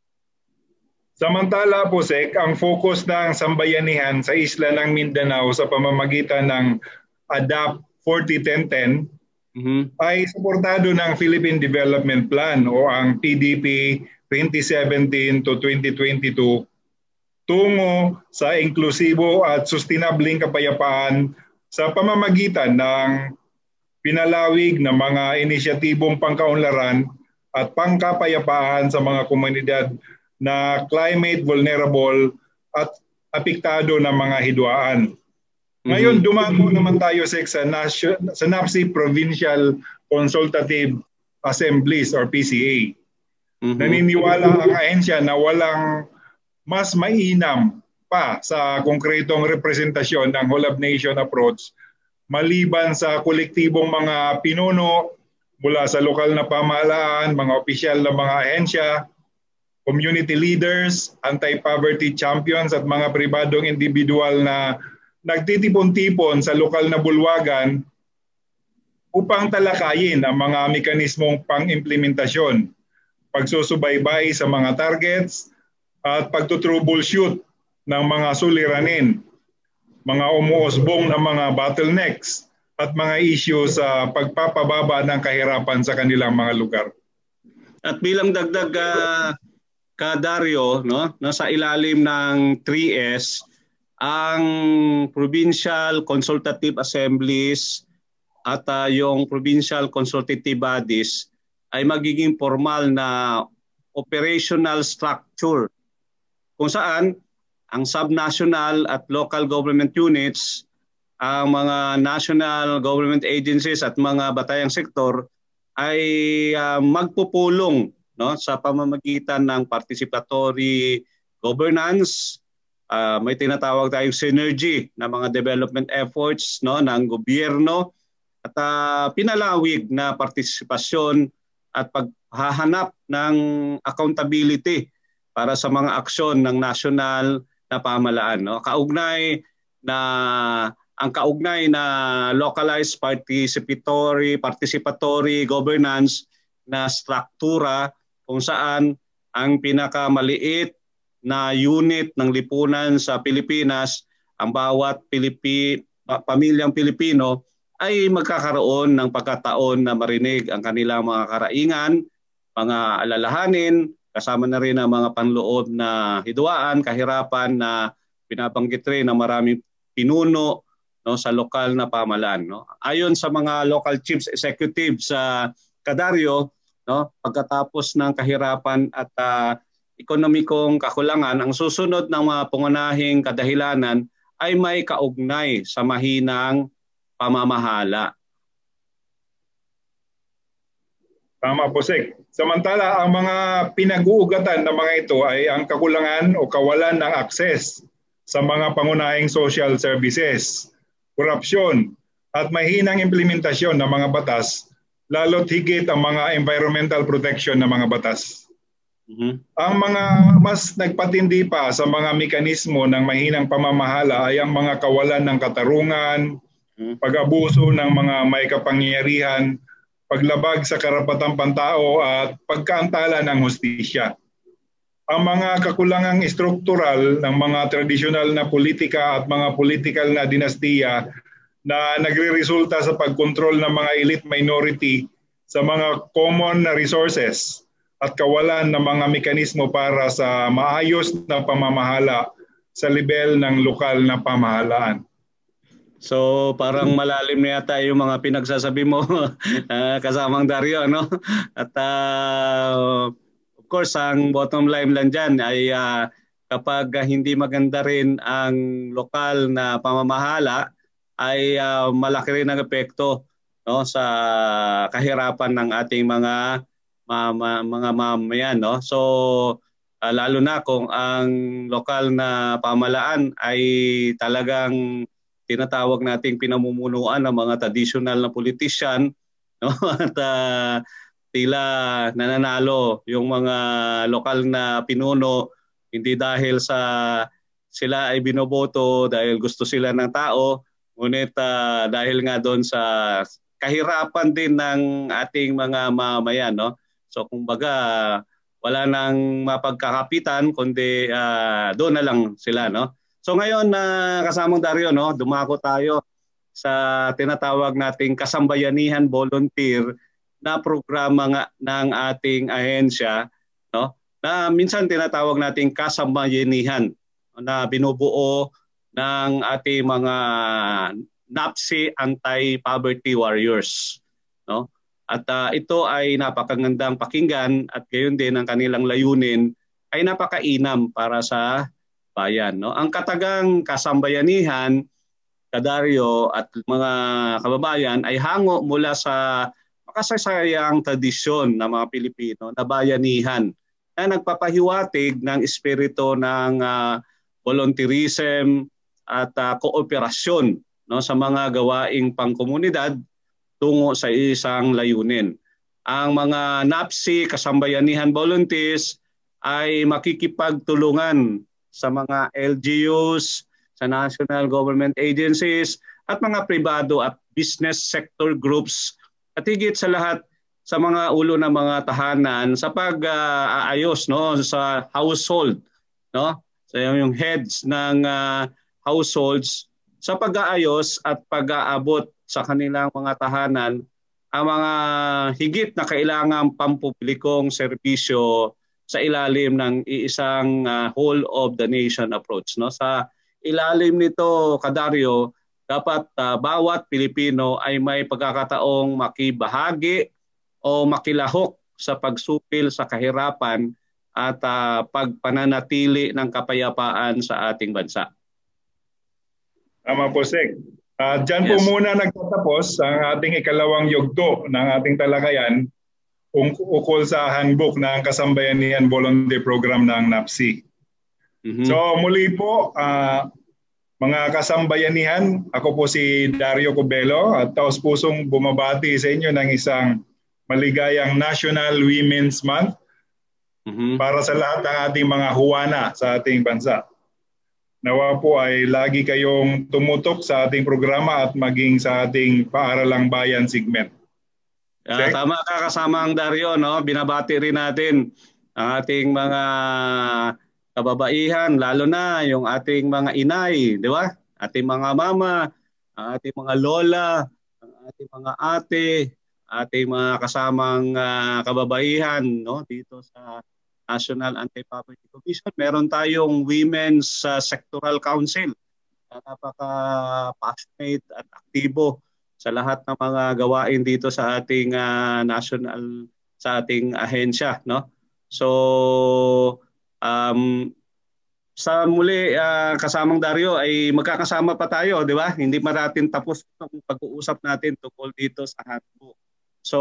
Samantala po, Sek, ang focus ng sambayanihan sa isla ng Mindanao sa pamamagitan ng ADAPT 40-10-10 ay suportado ng Philippine Development Plan o ang PDP 2017 to 2022 tungo sa inklusibo at sustainabling kapayapaan sa pamamagitan ng pinalawig na mga inisyatibong pangkaunlaran at pangkapayapaan sa mga komunidad na climate vulnerable at apektado ng mga hidwaan. Ngayon, dumako naman tayo sa NAPSI Provincial Consultative Assemblies or PCA. Naniniwala ang ahensya na walang mas mainam pa sa konkretong representasyon ng whole of nation approach maliban sa kolektibong mga pinuno mula sa lokal na pamahalaan, mga opisyal na mga ahensya, community leaders, anti-poverty champions at mga pribadong individual na nagtitipon-tipon sa lokal na bulwagan upang talakayin ang mga mekanismong pang-implementasyon, pagsusubaybay sa mga targets at pagtutroubleshoot ng mga suliranin, mga umuusbong na mga bottlenecks at mga issue sa pagpapababa ng kahirapan sa kanilang mga lugar. At bilang dagdag Dario, no, nasa ilalim ng 3S, ang Provincial Consultative Assemblies at yung Provincial Consultative Bodies ay magiging formal na operational structure kung saan ang subnational at local government units, ang mga national government agencies at mga batayang sektor ay magpupulong, no, sa pamamagitan ng participatory governance. May tinatawag tayong synergy na mga development efforts, no, ng gobyerno at pinalawig na partisipasyon at paghahanap ng accountability para sa mga aksyon ng national na pamahalaan, no. Ang kaugnay na localized participatory governance na struktura kung saan ang pinakamaliit na unit ng lipunan sa Pilipinas, ang bawat pamilyang Pilipino ay magkakaroon ng pagkataon na marinig ang kanilang mga karaingan, mga alalahanin, kasama na rin ang mga panloob na hidwaan, kahirapan na binabanggit rin ng maraming pinuno, no, sa lokal na pamahalaan, no. Ayon sa mga local chiefs executives sa Dario, no, pagkatapos ng kahirapan at ekonomikong kakulangan, ang susunod ng mga pangunahing kadahilanan ay may kaugnay sa mahinang pamamahala. Tama po, Sek. Samantala, ang mga pinag-uugatan ng mga ito ay ang kakulangan o kawalan ng akses sa mga pangunahing social services, korupsyon, at mahinang implementasyon ng mga batas, lalo't higit ang mga environmental protection ng mga batas. Ang mga mas nagpatindi pa sa mga mekanismo ng mahinang pamamahala ay ang mga kawalan ng katarungan, pag-abuso ng mga may kapangyarihan, paglabag sa karapatang pantao at pagkaantala ng hustisya. Ang mga kakulangang struktural ng mga tradisyonal na politika at mga political na dinastiya na nagre-resulta sa pagkontrol ng mga elite minority sa mga common na resources at kawalan ng mga mekanismo para sa maayos na pamamahala sa level ng lokal na pamahalaan. So parang malalim na yata yung mga pinagsasabi mo kasamang Dario, no? At of course, ang bottom line lang dyan ay kapag hindi maganda rin ang lokal na pamamahala ay malaki rin ang epekto, no, sa kahirapan ng ating mga mamamayan, no. So lalo na kung ang lokal na pamahalaan ay talagang tinatawag nating pinamumunuan ng mga traditional na politician, no, at tila nananalo yung mga lokal na pinuno hindi dahil sa sila ay binoboto dahil gusto sila ng tao, ngunit dahil nga doon sa kahirapan din ng ating mga mamamayan, no. So kumbaga wala nang mapagkakapitan kundi doon na lang sila, no. So ngayon kasamang Dario, no, dumako tayo sa tinatawag nating kasambayanihan volunteer na programa nga ng ating ahensya, no? Na minsan tinatawag nating kasambayanihan na binubuo ng ating mga NAPSI Anti-Poverty Warriors, no? At ito ay napakagandang pakinggan at gayon din ang kanilang layunin ay napakainam para sa bayan, no? Ang katagang kasambayanihan, Kadaryo at mga kababayan, ay hango mula sa makasaysayang tradisyon ng mga Pilipino na bayanihan na nagpapahiwatig ng espiritu ng volunteerism at kooperasyon, no, sa mga gawaing pangkomunidad tungo sa isang layunin. Ang mga NAPSI, Kasambayanihan Volunteers, ay makikipagtulungan sa mga LGUs, sa national government agencies, at mga pribado at business sector groups, at higit sa lahat sa mga ulo ng mga tahanan sa pag-aayos, no, sa household, no? So yung heads ng households sa pag-aayos at pag-aabot sa kanilang mga tahanan ang mga higit na kailangang pampublikong serbisyo sa ilalim ng iisang whole of the nation approach, no? Sa ilalim nito, Kadaryo, dapat bawat Pilipino ay may pagkakataong makibahagi o makilahok sa pagsupil sa kahirapan at pagpananatili ng kapayapaan sa ating bansa. Tama po, Sek. Diyan po muna nagtatapos ang ating ikalawang yugto ng ating talakayan ukol sa handbook ng Kasambayanihan Volunteer Program ng NAPSI. So muli po, mga kasambayanihan, ako po si Dario Cubelo at taos-pusong bumabati sa inyo ng isang maligayang National Women's Month para sa lahat ng ating mga huwana sa ating bansa. Nawa po ay lagi kayong tumutok sa ating programa at maging sa ating Paaralang Bayan segment. Tama ka, kasama ang Dario, no? Binabati rin natin ang ating mga kababaihan, lalo na yung ating mga inay, di ba? Ating mga mama, ating mga lola, ating mga ate, ating mga kasamang kababaihan, no? Dito sa National Anti-Poverty Commission. Meron tayong Women's Sectoral Council na napaka-passionate at aktibo sa lahat ng mga gawain dito sa ating sa ating ahensya, no? So sa muli, kasamang Dario, ay magkakasama pa tayo, di ba? Hindi marating tapos ang pag-uusap natin tungkol dito sa handbook. So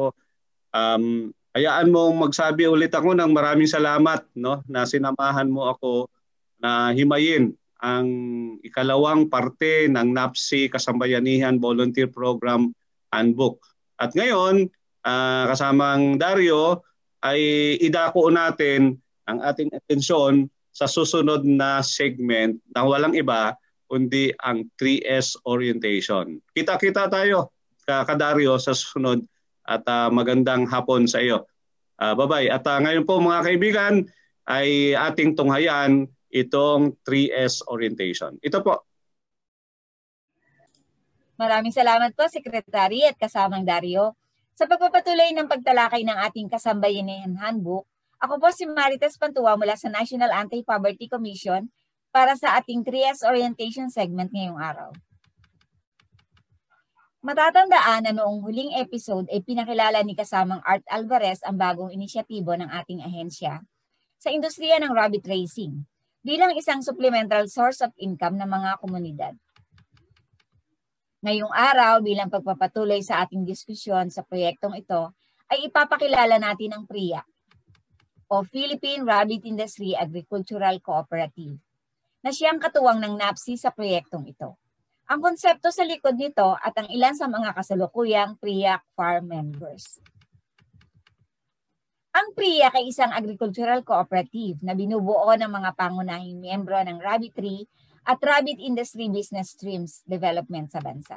hayaan mong magsabi ulit ako ng maraming salamat, no, na sinamahan mo ako na himayin ang ikalawang parte ng NAPSI Kasambayanihan Volunteer Program Handbook. At ngayon, kasamang Dario, ay idako natin ang ating atensyon sa susunod na segment na walang iba kundi ang 3S orientation. Kita-kita tayo, Dario, sa susunod. At magandang hapon sa iyo. Bye-bye. At ngayon po mga kaibigan ay ating tunghayan itong 3S orientation. Ito po. Maraming salamat po, Secretary at kasamang Dario. Sa pagpapatuloy ng pagtalakay ng ating Kasambayanihan Handbook, ako po si Marites Pantua mula sa National Anti-Poverty Commission para sa ating 3S orientation segment ngayong araw. Matatandaan na noong huling episode ay pinakilala ni kasamang Art Alvarez ang bagong inisyatibo ng ating ahensya sa industriya ng rabbit racing bilang isang supplemental source of income ng mga komunidad. Ngayong araw, bilang pagpapatuloy sa ating diskusyon sa proyektong ito, ay ipapakilala natin ang PRIA o Philippine Rabbit Industry Agricultural Cooperative na siyang katuwang ng NAPSI sa proyektong ito. Ang konsepto sa likod nito at ang ilan sa mga kasalukuyang PRIA farm members. Ang PRIA ay isang agricultural cooperative na binubuo ng mga pangunahing miyembro ng rabbitry at rabbit industry business streams development sa bansa.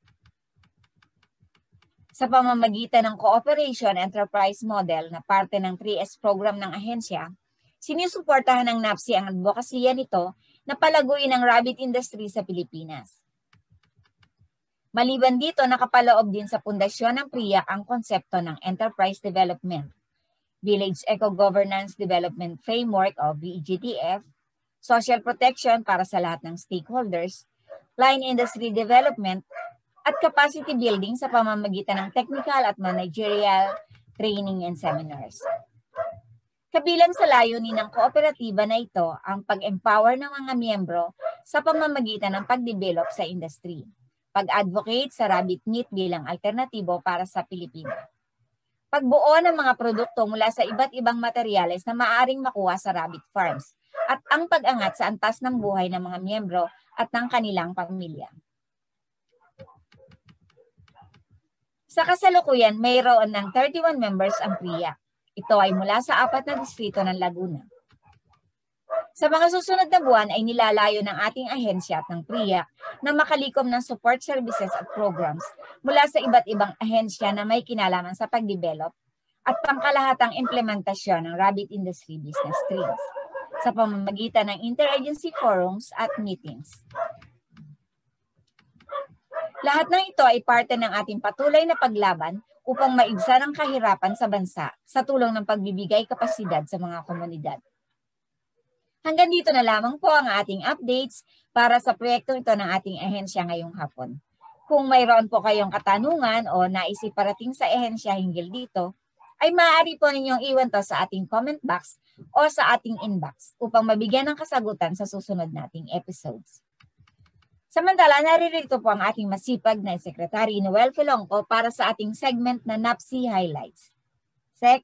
Sa pamamagitan ng cooperation enterprise model na parte ng 3S program ng ahensya, sinusuportahan ng NAPSI ang advokasya nito na palaguin ang rabbit industry sa Pilipinas. Maliban dito, nakapaloob din sa pundasyon ng PRIAC ang konsepto ng Enterprise Development, Village Eco-Governance Development Framework o VEGTF, Social Protection para sa lahat ng stakeholders, Line Industry Development, at Capacity Building sa pamamagitan ng technical at managerial training and seminars. Kabilang sa layunin ng kooperatiba na ito ang pag-empower ng mga miyembro sa pamamagitan ng pag-develop sa industry, pag-advocate sa rabbit meat bilang alternatibo para sa Pilipino, pagbuo ng mga produkto mula sa iba't ibang materyales na maaaring makuha sa rabbit farms, at ang pag-angat sa antas ng buhay ng mga miyembro at ng kanilang pamilya. Sa kasalukuyan, mayroon ng 31 members ang PRIAC. Ito ay mula sa 4 na distrito ng Laguna. Sa mga susunod na buwan ay nilalayo ng ating ahensya at ng PRIAC na makalikom ng support services at programs mula sa iba't ibang ahensya na may kinalaman sa pag-develop at pangkalahatang implementasyon ng rabbit industry business streams sa pamamagitan ng interagency forums at meetings. Lahat ng ito ay parte ng ating patuloy na paglaban upang maibsan ang kahirapan sa bansa sa tulong ng pagbibigay kapasidad sa mga komunidad. Hanggang dito na lamang po ang ating updates para sa proyektong ito ng ating ahensya ngayong hapon. Kung mayroon po kayong katanungan o nais iparating sa ahensya hinggil dito, ay maaari po ninyong iwan to sa ating comment box o sa ating inbox upang mabigyan ng kasagutan sa susunod nating episodes. Samantala, naririto po ang ating masipag na Secretary Noel Filongco para sa ating segment na NAPSI Highlights. Sec.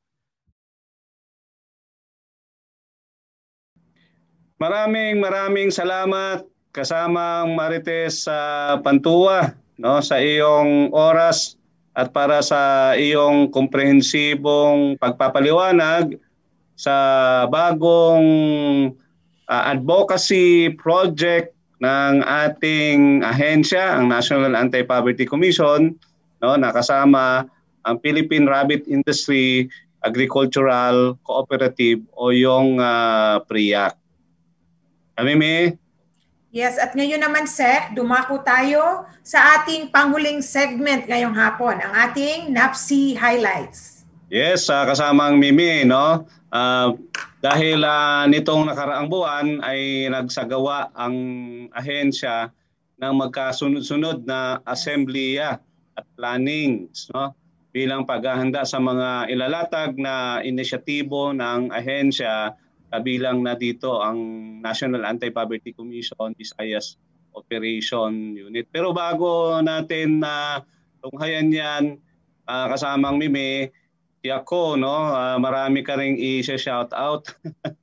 Maraming salamat kasamang Marites Pantua, no, sa iyong oras at para sa iyong komprehensibong pagpapaliwanag sa bagong advocacy project ng ating ahensya, ang National Anti-Poverty Commission, no, nakasama ang Philippine Rabbit Industry Agricultural Cooperative o yung PRIAC. Mimi? Yes, at ngayon naman, Sec, dumako tayo sa ating panghuling segment ngayong hapon, ang ating NAPSI Highlights. Yes, kasamang Mimi, no? Dahil nitong nakaraang buwan ay nagsagawa ang ahensya ng magkasunod-sunod na assembleya at plannings, no? Bilang paghahanda sa mga ilalatag na inisyatibo ng ahensya. Kabilang na dito ang National Anti-Poverty Commission Visayas Operation Unit. Pero bago natin tunghayan yan, kasamang Mimi, ako, no, marami ka ring i-shout out.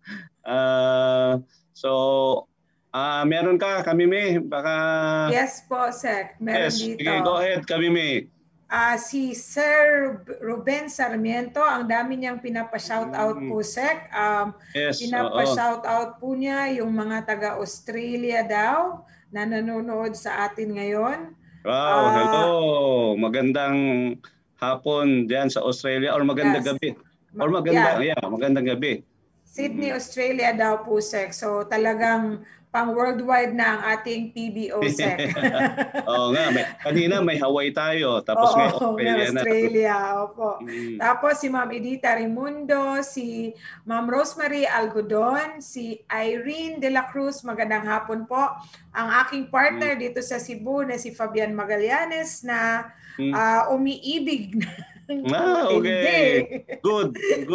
Meron ka, Kamimi? Baka... Yes po, Sec. Meron dito. Sige, go ahead, Kamimi. Si Sir Ruben Sarmiento, ang dami niyang pinapa-shoutout po, Sec. Pinapa-shoutout po niya yung mga taga-Australia daw na nanonood sa atin ngayon. Wow, hello. Magandang hapon diyan sa Australia or magandang gabi. Or magandang gabi. Sydney, Australia daw po, Sec. So talagang pang worldwide na ang ating PBO, Sec. Oo nga, kanina may Hawaii tayo, tapos may Australia. Opo. Tapos si Ma'am Edita Raimundo, si Ma'am Rosemary Algodon, si Irene De La Cruz, magandang hapon po. Ang aking partner dito sa Cebu na si Fabian Magallanes na umiibig na. Okay. Good.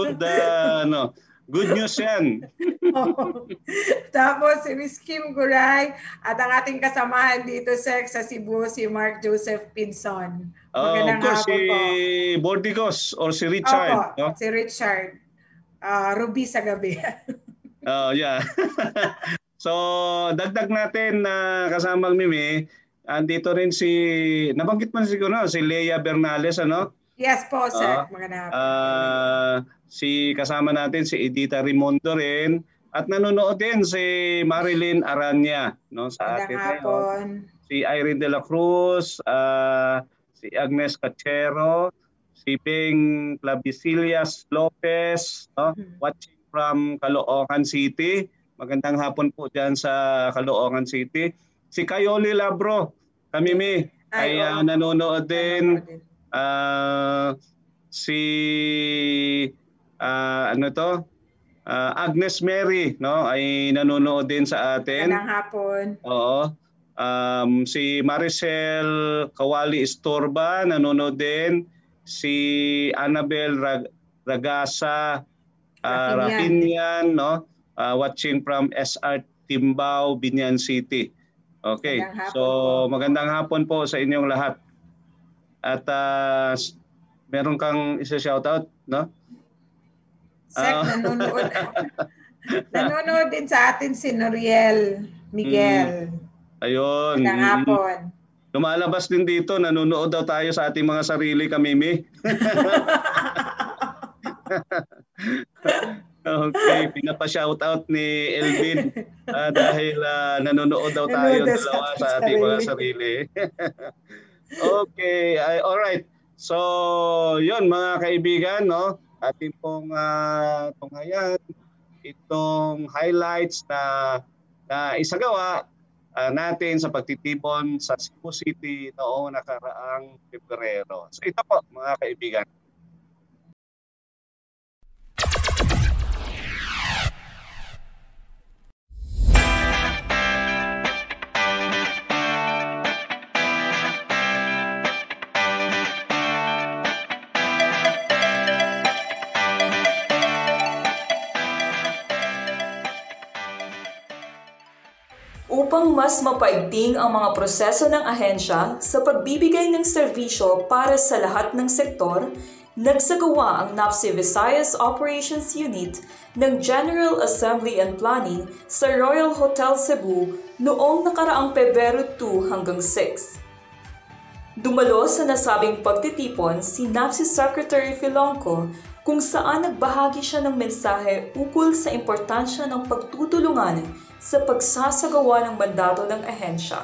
Good news yan. Tapos si Miss Kim Guray at ang ating kasamahan dito sa Cebu, si Mark Joseph Pinson. Of course, si Bordigos or si Richard. No? Si Richard. Ruby sa gabi. Yeah. So, dagdag natin na kasamang Mimi, andito rin nabanggit mo siguro, si Lea Bernales, ano? Yes po, sir. Magandang hapon. Kasama natin si Edita Raimundo rin at nanonood din si Marilyn Aranya, no, sa atin ngayon. Si Irene De La Cruz, si Agnes Cachero, si Ping Clavicilias Lopez, no, watching from Caloocan City. Magandang hapon po diyan sa Caloocan City. Si Kayoli Labro, Kamimi. ay oo. nanonood din. Nanonood din. Si ano to? Agnes Mary, no, ay nanonood din sa atin. Magandang hapon. Oo. Si Maricel Kawali Istorba nanonood din. Si Annabel Ragasa Rapinian, no, watching from SR Timbao, Binyan City. Okay. Magandang hapon So magandang hapon po sa inyong lahat. At meron kang isa-shoutout, no? Sek, nanonood. Nanonood din sa atin si Noriel Miguel. Ayun. Magandang hapon. Lumalabas din dito, nanonood daw tayo sa ating mga sarili, kamimi. Okay, pinapa-shoutout ni Elvin dahil nanonood daw tayo dalawa sa ating mga sarili. Okay, all right. So, yun mga kaibigan, no? Atin pong tunghayan itong highlights na isagawa natin sa pagtitipon sa Cebu City noong nakaraang Pebrero. So ito po mga kaibigan. Upang mas mapaigting ang mga proseso ng ahensya sa pagbibigay ng serbisyo para sa lahat ng sektor, nagsagawa ang NAPSI Visayas Operations Unit ng General Assembly and Planning sa Royal Hotel Cebu noong nakaraang Pebrero 2 hanggang 6. Dumalo sa nasabing pagtitipon si NAPSI Secretary Filonco kung saan nagbahagi siya ng mensahe ukol sa importansya ng pagtutulungan sa pagsasagawa ng mandato ng ahensya.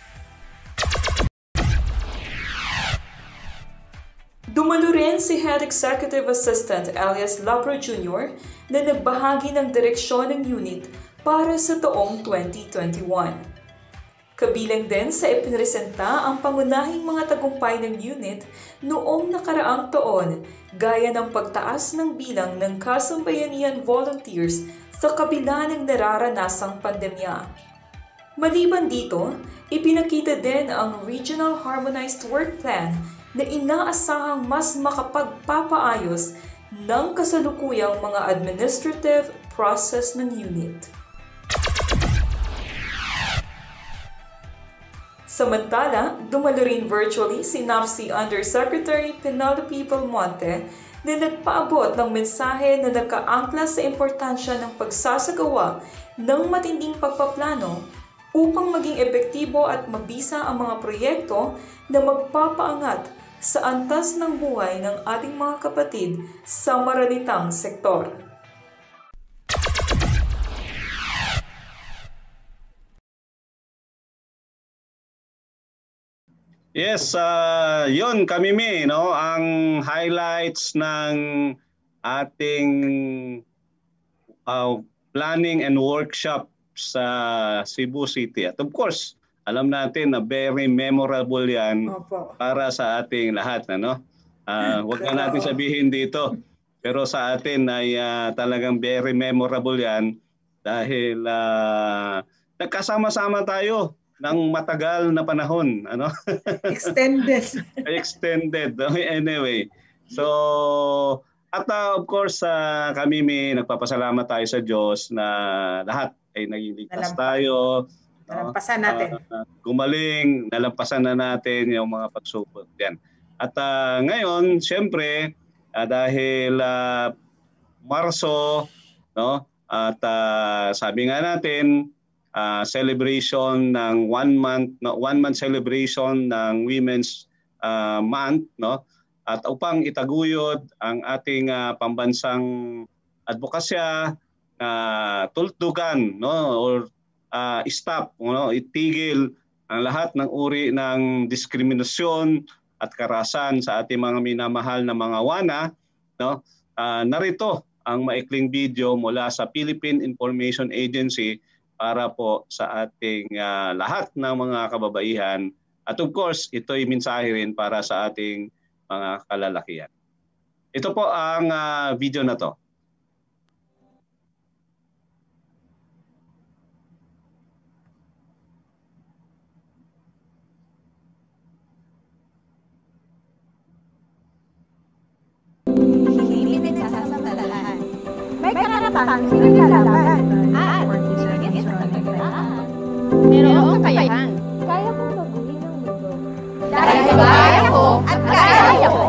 Dumalo rin si Head Executive Assistant alias Labro Jr. na nagbahagi ng direksyon ng unit para sa taong 2021. Kabilang din sa ipinresenta ang pangunahing mga tagumpay ng unit noong nakaraang taon gaya ng pagtaas ng bilang ng kasambayanian volunteers sa kabila ng nararanasang pandemya. Maliban dito, ipinakita din ang Regional Harmonized Work Plan na inaasahang mas makapagpapaayos ng kasalukuyang mga administrative process ng unit. Samantala, dumalo rin virtually si NAPSI Undersecretary Penelope Belmonte na nagpaabot ng mensahe na nakaangkla sa importansya ng pagsasagawa ng matinding pagpaplano upang maging epektibo at mabisa ang mga proyekto na magpapaangat sa antas ng buhay ng ating mga kapatid sa maralitang sektor. Yes, yun kamimi, no, ang highlights ng ating planning and workshop sa Cebu City. At of course, alam natin na very memorable yan para sa ating lahat, ano? Huwag na natin sabihin dito, pero sa atin ay talagang very memorable yan dahil nagkasama-sama tayo ng matagal na panahon, ano? Extended. Anyway. So, at of course, kami nagpapasalamat tayo sa Diyos na lahat ay naging ligtas tayo. Nalampasan natin. Gumaling, nalampasan na natin yung mga pagsubok. Yan. At ngayon, siyempre, dahil Marso, no? At sabi nga natin, celebration ng one month celebration ng Women's Month, no? At upang itaguyod ang ating pambansang advokasya, tultugan, no, or stop, no, itigil ang lahat ng uri ng diskriminasyon at karahasan sa ating mga minamahal na mga wana, no? Narito ang maikling video mula sa Philippine Information Agency para po sa ating lahat ng mga kababaihan At of course, ito'y mensahe rin para sa ating mga kalalakihan. Ito po ang video na to. May karapatan silang lalaban at merong kakayahan. Kaya kong mabuhay ng mundo. Dahil kaya ko at kaya ko.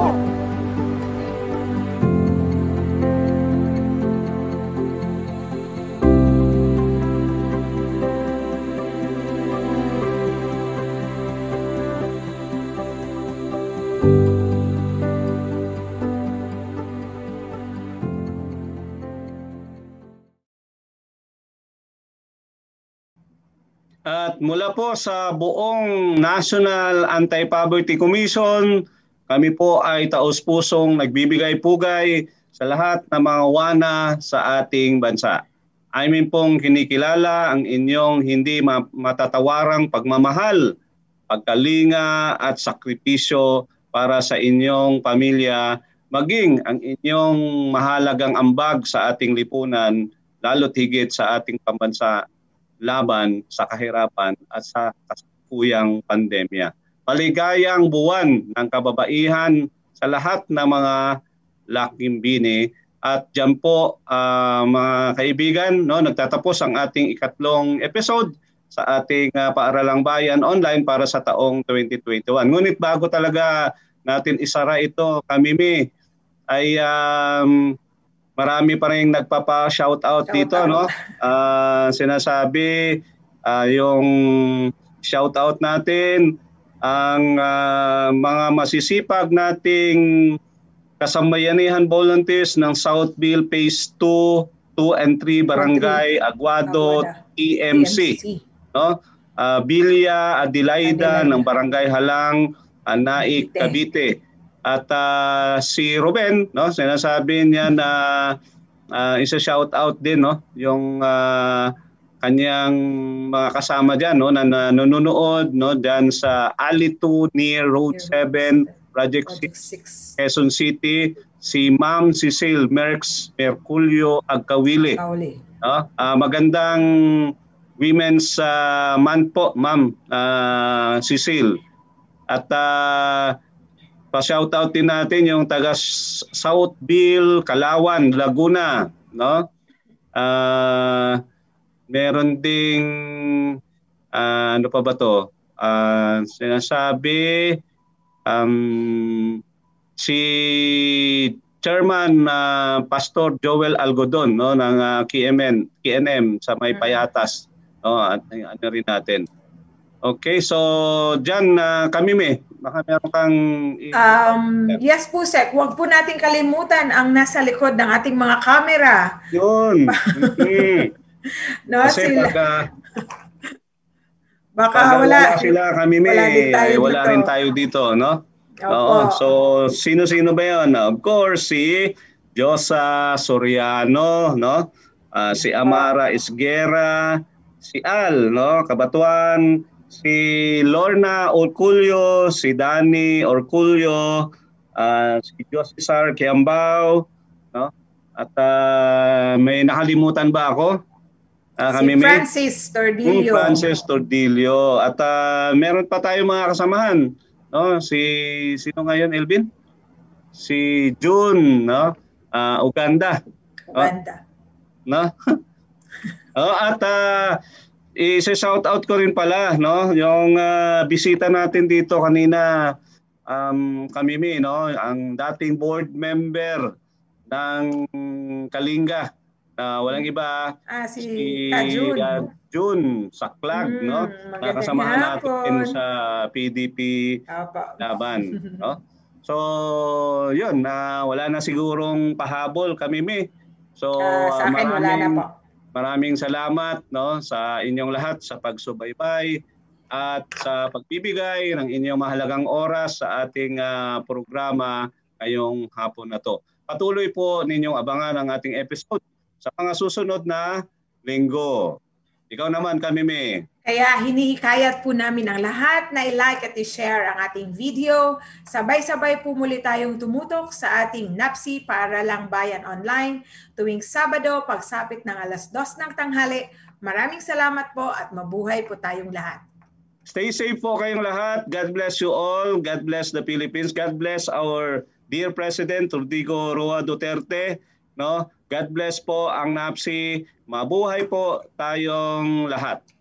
At mula po sa buong National Anti-Poverty Commission, kami po ay taos-pusong nagbibigay-pugay sa lahat ng mga wana sa ating bansa. Amin pong kinikilala ang inyong hindi matatawarang pagmamahal, pagkalinga at sakripisyo para sa inyong pamilya, maging ang inyong mahalagang ambag sa ating lipunan, lalo't higit sa ating pambansa laban sa kahirapan at sa kasakuyang pandemya. Maligayang buwan ng kababaihan sa lahat ng mga laking bini. At dyan po mga kaibigan, no, nagtatapos ang ating ikatlong episode sa ating Paaralang Bayan online para sa taong 2021. Ngunit bago talaga natin isara ito, Kamimi, ay marami pa rin nagpapa-shoutout dito, no? Sinasabi yung shoutout natin ang mga masisipag nating kasambayanihan volunteers ng Southville Phase 2, 2 and 3 Barangay Aguado, TMC, no? Bilya Adelaida ng Barangay Halang, Naik, Cavite. At si Ruben, no, sinasabi niya na isa shout out din, no, yung kanyang mga kasama diyan, no, na nanonood, no, diyan sa Ali 2 near Road 7, Project 6, Quezon City, si Ma'am Cecil Merculio Agkawili. No? Magandang Women's Month po, Ma'am Cecil. At pa-shoutout din natin yung taga Southville, Kalawan, Laguna, no? Meron ding ano pa ba to? Sinasabi si Chairman Pastor Joel Algodon, no, ng KNM sa May Payatas, no, ano rin natin. Okay, so diyan kami baka meron kang yes po, Sek. Huwag po nating kalimutan ang nasa likod ng ating mga camera. Yun. No, kasi sila. Baka wala sila, kami wala rin tayo dito, no? Oo. So sino-sino ba 'yon? Of course si Josa Soriano, no? Si Amara Isguera, si Al, no, Kabatuan, si Lorna Orculio, si Danny Orculio, si Josesar Kiambao, no? At may nakalimutan ba ako? Si Francis Tordillo. Francis Tordillo. At meron pa tayong mga kasamahan, no? Sino ngayon, Elvin? Si June, no? Uganda. No? At i-shout out ko rin pala, no, yung bisita natin dito kanina, Kamimi, no, ang dating board member ng Kalinga, walang iba, si June Saklag, no, nakasamahan natin sa PDP laban, no. So yun, wala na sigurong pahabol, Kamimi. So sa akin wala na po. Maraming salamat, no, sa inyong lahat sa pagsubaybay at sa pagbibigay ng inyong mahalagang oras sa ating programa ngayong hapon na to. Patuloy po ninyong abangan ang ating episode sa mga susunod na linggo. Ikaw naman, Kamimi. Kaya hinihikayat po namin ang lahat na i-like at i-share ang ating video. Sabay-sabay po muli tayong tumutok sa ating NAPSI Paaralang Bayan Online tuwing Sabado pagsapit ng 2:00 ng tanghali. Maraming salamat po at mabuhay po tayong lahat. Stay safe po kayong lahat. God bless you all. God bless the Philippines. God bless our dear President Rodrigo Roa Duterte. No? God bless po ang NAPSI. Mabuhay po tayong lahat.